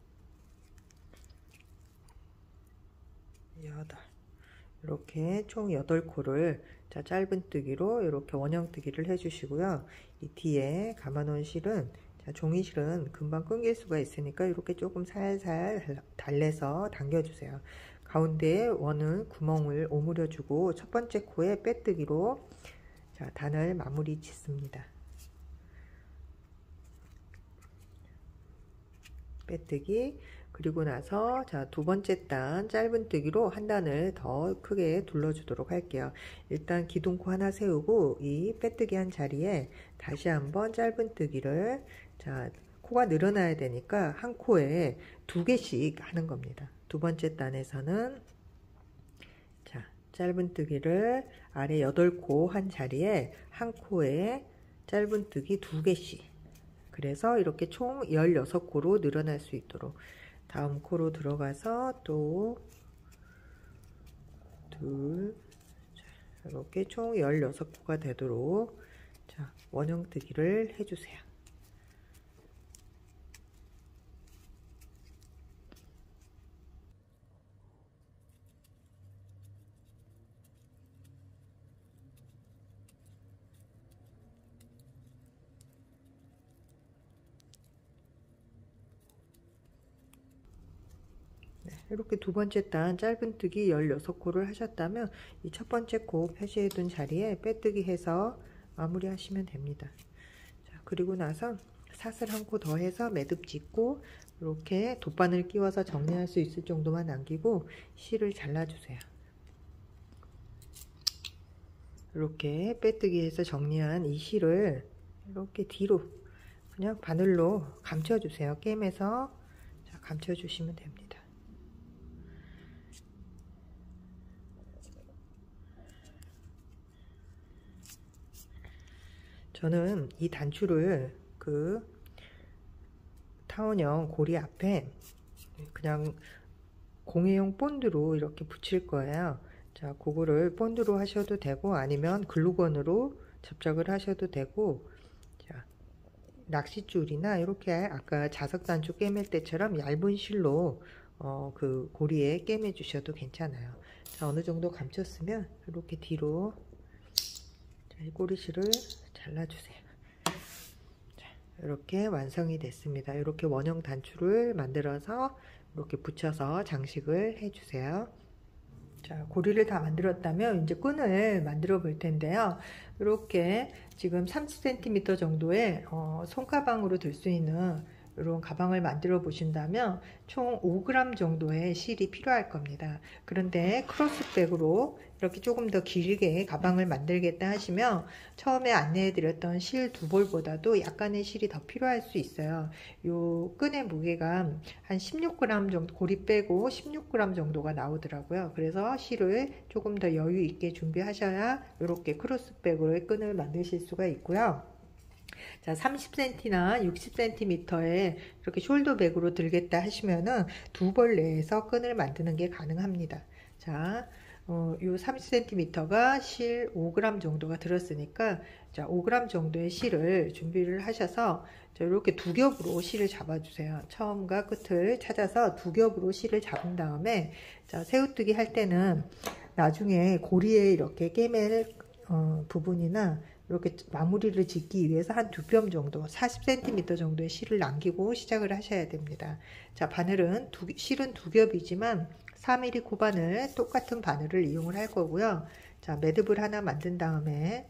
여덟. 이렇게 총 여덟 코를 자, 짧은뜨기로 이렇게 원형뜨기를 해주시고요. 이 뒤에 감아놓은 실은 자, 종이실은 금방 끊길 수가 있으니까 이렇게 조금 살살 달래서 당겨주세요. 가운데에 원을 구멍을 오므려 주고 첫 번째 코에 빼뜨기로 자, 단을 마무리 짓습니다. 빼뜨기. 그리고 나서 자, 두 번째 단 짧은뜨기로 한 단을 더 크게 둘러주도록 할게요. 일단 기둥코 하나 세우고 이 빼뜨기 한 자리에 다시 한번 짧은뜨기를, 자, 코가 늘어나야 되니까 한 코에 두 개씩 하는 겁니다. 두 번째 단에서는 자, 짧은뜨기를 아래 여덟 코 한 자리에 한 코에 짧은뜨기 두 개씩, 그래서 이렇게 총 열여섯 코로 늘어날 수 있도록 다음 코로 들어가서 또 둘, 이렇게 총 열여섯 코가 되도록 자, 원형뜨기를 해주세요. 이렇게 두 번째 단 짧은뜨기 열여섯 코를 하셨다면 이 첫 번째 코 표시해둔 자리에 빼뜨기 해서 마무리 하시면 됩니다. 자, 그리고 나서 사슬 한 코 더 해서 매듭 짓고 이렇게 돗바늘 끼워서 정리할 수 있을 정도만 남기고 실을 잘라주세요. 이렇게 빼뜨기 해서 정리한 이 실을 이렇게 뒤로 그냥 바늘로 감춰주세요. 꿰매서 자, 감춰주시면 됩니다. 저는 이 단추를 그 타원형 고리 앞에 그냥 공예용 본드로 이렇게 붙일 거예요. 자, 그거를 본드로 하셔도 되고 아니면 글루건으로 접착을 하셔도 되고, 자, 낚싯줄이나 이렇게 아까 자석 단추 꿰맬 때처럼 얇은 실로 어, 그 고리에 꿰매 주셔도 괜찮아요. 자, 어느 정도 감췄으면 이렇게 뒤로 자, 이 꼬리실을 잘라주세요. 자, 이렇게 완성이 됐습니다. 이렇게 원형 단추를 만들어서 이렇게 붙여서 장식을 해주세요. 자, 고리를 다 만들었다면 이제 끈을 만들어 볼 텐데요. 이렇게 지금 삼십 센티미터 정도의 어, 손가방으로 들 수 있는 이런 가방을 만들어 보신다면 총 오 그램 정도의 실이 필요할 겁니다. 그런데 크로스백으로 이렇게 조금 더 길게 가방을 만들겠다 하시면 처음에 안내해 드렸던 실 두 볼보다도 약간의 실이 더 필요할 수 있어요. 요 끈의 무게가 한 십육 그램 정도, 고리 빼고 십육 그램 정도가 나오더라고요. 그래서 실을 조금 더 여유 있게 준비하셔야 이렇게 크로스백으로 끈을 만드실 수가 있고요. 자, 삼십 센티미터나 육십 센티미터에 이렇게 숄더백으로 들겠다 하시면은 두 벌 내에서 끈을 만드는 게 가능합니다. 자, 어, 요 삼십 센티미터가 실 오 그램 정도가 들었으니까 자, 오 그램 정도의 실을 준비를 하셔서 자, 이렇게 두 겹으로 실을 잡아주세요. 처음과 끝을 찾아서 두 겹으로 실을 잡은 다음에 자, 새우뜨기 할 때는 나중에 고리에 이렇게 꿰맬 어, 부분이나 이렇게 마무리를 짓기 위해서 한 두 뼘 정도, 사십 센티미터 정도의 실을 남기고 시작을 하셔야 됩니다. 자, 바늘은 두, 실은 두 겹이지만 사 밀리미터 코바늘, 똑같은 바늘을 이용을 할 거고요. 자, 매듭을 하나 만든 다음에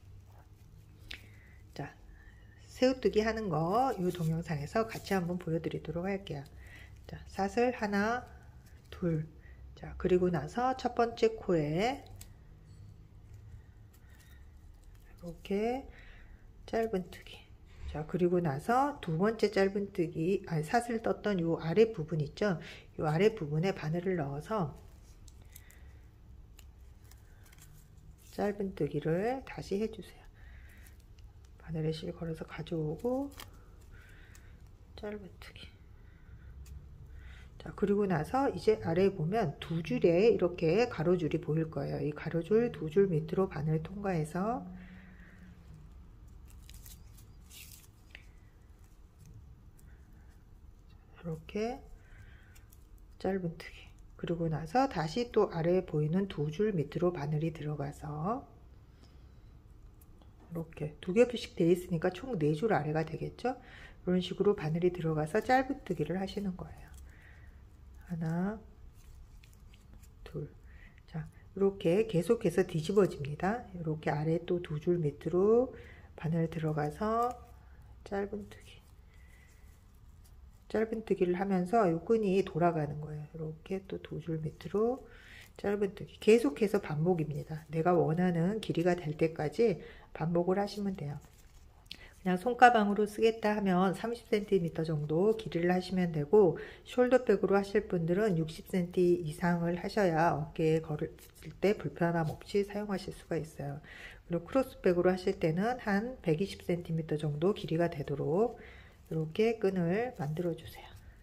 자, 새우뜨기 하는 거 이 동영상에서 같이 한번 보여드리도록 할게요. 자, 사슬 하나, 둘. 자, 그리고 나서 첫 번째 코에 이렇게 짧은뜨기. 자, 그리고 나서 두 번째 짧은뜨기, 아니, 사슬 떴던 요 아래 부분 있죠? 요 아래 부분에 바늘을 넣어서 짧은뜨기를 다시 해주세요. 바늘에 실 걸어서 가져오고 짧은뜨기. 자, 그리고 나서 이제 아래에 보면 두 줄에 이렇게 가로줄이 보일 거예요. 이 가로줄 두 줄 밑으로 바늘 통과해서 이렇게 짧은뜨기. 그리고 나서 다시 또 아래에 보이는 두 줄 밑으로 바늘이 들어가서 이렇게 두 겹씩 되어 있으니까 총 네 줄 아래가 되겠죠. 이런 식으로 바늘이 들어가서 짧은뜨기를 하시는 거예요. 하나, 둘. 자, 이렇게 계속해서 뒤집어집니다. 이렇게 아래 또 두 줄 밑으로 바늘 들어가서 짧은뜨기. 짧은뜨기를 하면서 이 끈이 돌아가는 거예요. 이렇게 또 두 줄 밑으로 짧은뜨기. 계속해서 반복입니다. 내가 원하는 길이가 될 때까지 반복을 하시면 돼요. 그냥 손가방으로 쓰겠다 하면 삼십 센티미터 정도 길이를 하시면 되고, 숄더백으로 하실 분들은 육십 센티미터 이상을 하셔야 어깨에 걸을 때 불편함 없이 사용하실 수가 있어요. 그리고 크로스백으로 하실 때는 한 백이십 센티미터 정도 길이가 되도록 이렇게 끈을 만들어 주세요.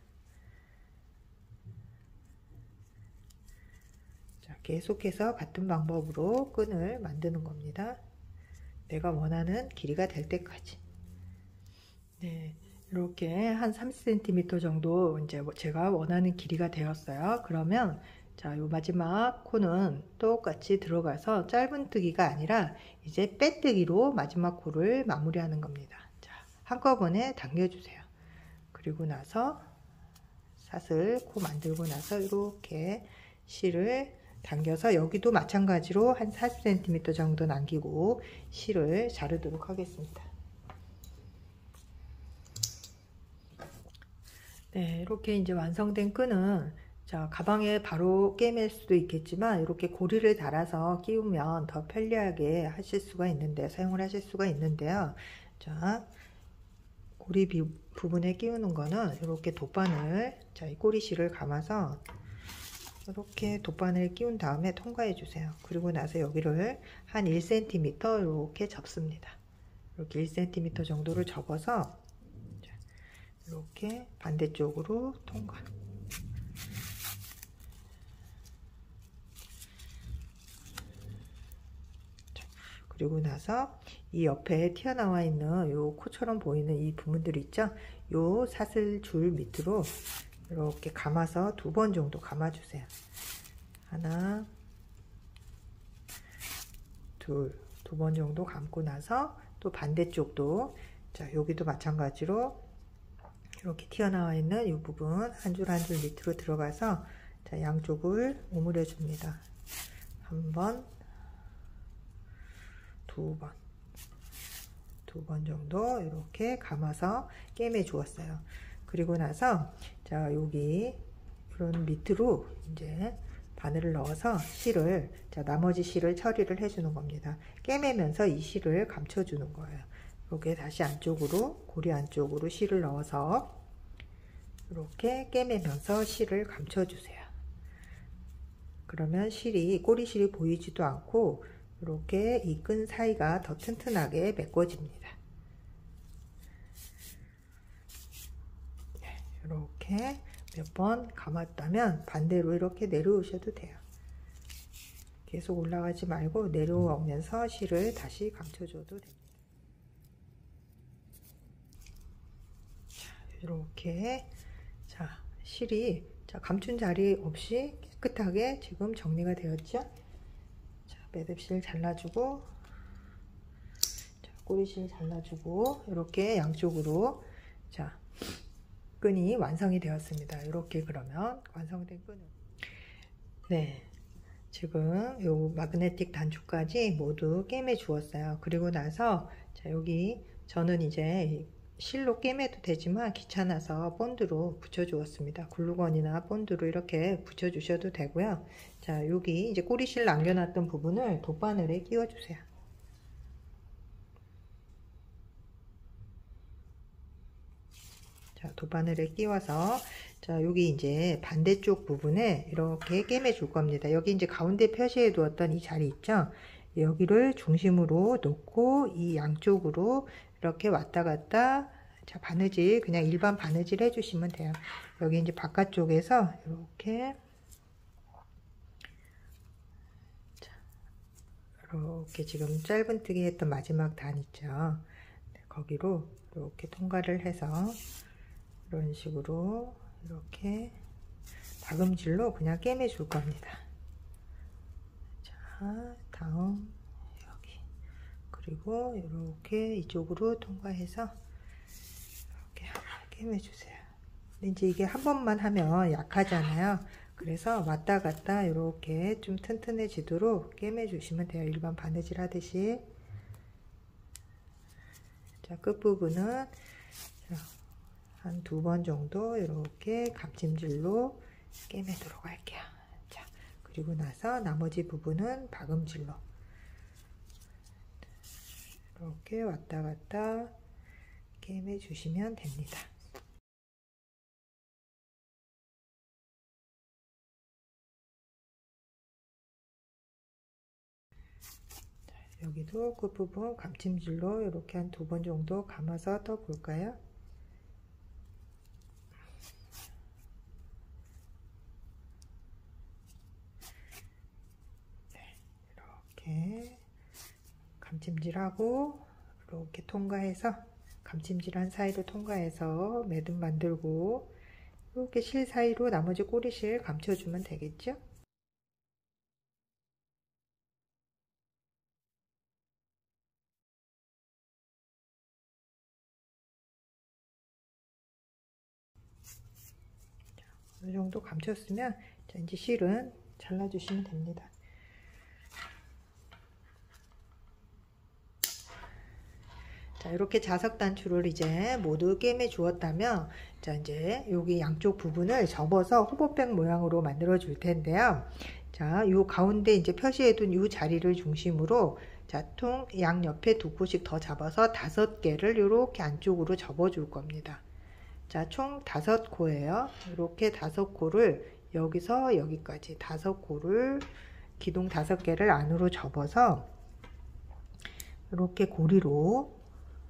자, 계속해서 같은 방법으로 끈을 만드는 겁니다. 내가 원하는 길이가 될 때까지. 네, 이렇게 한 삼십 센티미터 정도 이제 제가 원하는 길이가 되었어요. 그러면 자, 요 마지막 코는 똑같이 들어가서 짧은뜨기가 아니라 이제 빼뜨기로 마지막 코를 마무리하는 겁니다. 자, 한꺼번에 당겨주세요. 그리고 나서 사슬 코 만들고 나서 이렇게 실을 당겨서 여기도 마찬가지로 한 사십 센티미터 정도 남기고 실을 자르도록 하겠습니다. 네, 이렇게 이제 완성된 끈은 자, 가방에 바로 꿰맬 수도 있겠지만 이렇게 고리를 달아서 끼우면 더 편리하게 하실 수가 있는데 사용을 하실 수가 있는데요. 자, 고리 비, 부분에 끼우는 거는 이렇게 돗바늘, 자, 이 꼬리실을 감아서 이렇게 돗바늘 끼운 다음에 통과해 주세요. 그리고 나서 여기를 한 일 센티미터 이렇게 접습니다. 이렇게 일 센티미터 정도를 접어서 이렇게 반대쪽으로 통과. 자, 그리고 나서 이 옆에 튀어나와 있는 요 코처럼 보이는 이 부분들 있죠? 요 사슬 줄 밑으로 이렇게 감아서 두 번 정도 감아주세요. 하나, 둘, 두 번 정도 감고 나서 또 반대쪽도 자, 여기도 마찬가지로 이렇게 튀어나와 있는 이 부분 한 줄 한 줄 밑으로 들어가서 자, 양쪽을 오므려 줍니다. 한 번, 두 번, 두 번 정도 이렇게 감아서 꿰매 주었어요. 그리고 나서 자, 여기 이런 밑으로 이제 바늘을 넣어서 실을 자, 나머지 실을 처리를 해주는 겁니다. 꿰매면서 이 실을 감춰주는 거예요. 이렇게 다시 안쪽으로 고리 안쪽으로 실을 넣어서 이렇게 꿰매면서 실을 감춰주세요. 그러면 실이 꼬리실이 보이지도 않고 이렇게 이 끈 사이가 더 튼튼하게 메꿔집니다. 이렇게 몇 번 감았다면 반대로 이렇게 내려오셔도 돼요. 계속 올라가지 말고 내려오면서 실을 다시 감춰줘도 됩니다. 이렇게 자, 실이 자, 감춘 자리 없이 깨끗하게 지금 정리가 되었죠. 자, 매듭실 잘라주고 자, 꼬리실 잘라주고 이렇게 양쪽으로 자, 끈이 완성이 되었습니다. 이렇게 그러면 완성된 끈은 네, 지금 요 마그네틱 단추까지 모두 꿰매 주었어요. 그리고 나서 자, 여기 저는 이제 실로 꿰매도 되지만 귀찮아서 본드로 붙여 주었습니다. 글루건이나 본드로 이렇게 붙여 주셔도 되고요. 자, 여기 이제 꼬리실 남겨놨던 부분을 돗바늘에 끼워 주세요. 자, 돗바늘에 끼워서 자, 여기 이제 반대쪽 부분에 이렇게 꿰매 줄 겁니다. 여기 이제 가운데 표시해 두었던 이 자리 있죠? 여기를 중심으로 놓고 이 양쪽으로 이렇게 왔다 갔다 자, 바느질 그냥 일반 바느질 해주시면 돼요. 여기 이제 바깥쪽에서 이렇게 자, 이렇게 지금 짧은뜨기 했던 마지막 단 있죠. 거기로 이렇게 통과를 해서 이런 식으로 이렇게 다금질로 그냥 꿰매 줄 겁니다. 자, 다음 여기 그리고 이렇게 이쪽으로 통과해서 이렇게 꿰매 주세요. 근데 이제 이게 한 번만 하면 약하잖아요. 그래서 왔다 갔다 이렇게 좀 튼튼해지도록 꿰매 주시면 돼요. 일반 바느질 하듯이. 자, 끝부분은 자, 한 두 번 정도 이렇게 감찜질로 꿰매도록 할게요. 자, 그리고 나서 나머지 부분은 박음질로 이렇게 왔다 갔다 꿰매 주시면 됩니다. 자, 여기도 끝부분 감찜질로 이렇게 한 두 번 정도 감아서 떠 볼까요? 이렇게 감찜질하고 이렇게 통과해서 감찜질한 사이로 통과해서 매듭 만들고 이렇게 실 사이로 나머지 꼬리실 감춰주면 되겠죠? 어느 정도 감췄으면 자, 이제 실은 잘라주시면 됩니다. 자, 이렇게 자석 단추를 이제 모두 꿰매 주었다면 자, 이제 여기 양쪽 부분을 접어서 호보백 모양으로 만들어 줄 텐데요. 자, 요 가운데 이제 표시해 둔 이 자리를 중심으로 자, 통 양 옆에 두 코씩 더 잡아서 다섯 개를 이렇게 안쪽으로 접어 줄 겁니다. 자, 총 다섯 코예요. 이렇게 다섯 코를 여기서 여기까지 다섯 코를 기둥 다섯 개를 안으로 접어서 이렇게 고리로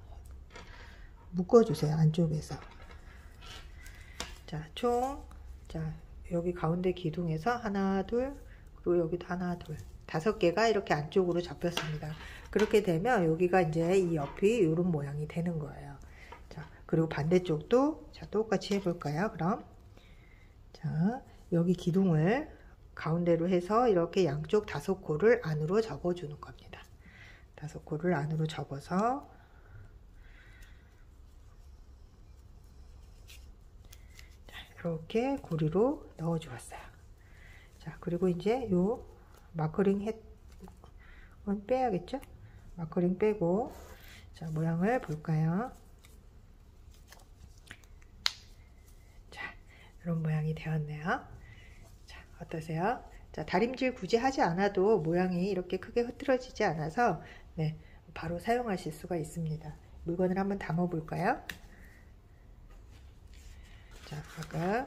묶어주세요. 안쪽에서. 자, 총, 자, 여기 가운데 기둥에서 하나, 둘, 그리고 여기도 하나, 둘, 다섯 개가 이렇게 안쪽으로 잡혔습니다. 그렇게 되면 여기가 이제 이 옆이 이런 모양이 되는 거예요. 자, 그리고 반대쪽도 자, 똑같이 해볼까요? 그럼, 자, 여기 기둥을 가운데로 해서 이렇게 양쪽 다섯 코를 안으로 접어주는 겁니다. 다섯 코를 안으로 접어서 이렇게 고리로 넣어 주었어요. 자, 그리고 이제 요 마커링 햇은 빼야겠죠? 마커링 빼고 자, 모양을 볼까요? 자, 이런 모양이 되었네요. 자, 어떠세요? 자, 다림질 굳이 하지 않아도 모양이 이렇게 크게 흐트러지지 않아서 네, 바로 사용하실 수가 있습니다. 물건을 한번 담아 볼까요? 자, 아까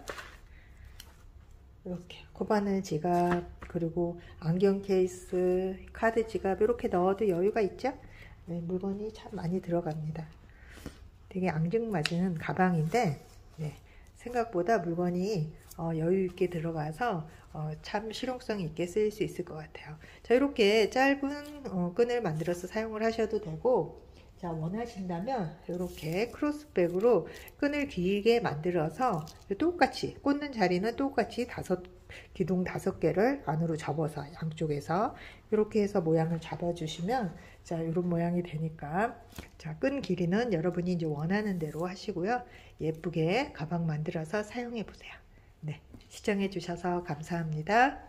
이렇게 코바늘 지갑 그리고 안경 케이스, 카드 지갑 이렇게 넣어도 여유가 있죠? 네, 물건이 참 많이 들어갑니다. 되게 앙증맞은 가방인데 네, 생각보다 물건이 어, 여유 있게 들어가서 어, 참 실용성 있게 쓰일 수 있을 것 같아요. 자, 이렇게 짧은 어, 끈을 만들어서 사용을 하셔도 되고 자, 원하신다면 이렇게 크로스백으로 끈을 길게 만들어서 똑같이 꽂는 자리는 똑같이 다섯 기둥 다섯 개를 안으로 접어서 양쪽에서 이렇게 해서 모양을 잡아주시면 자, 이런 모양이 되니까 자, 끈 길이는 여러분이 이제 원하는 대로 하시고요. 예쁘게 가방 만들어서 사용해 보세요. 네, 시청해 주셔서 감사합니다.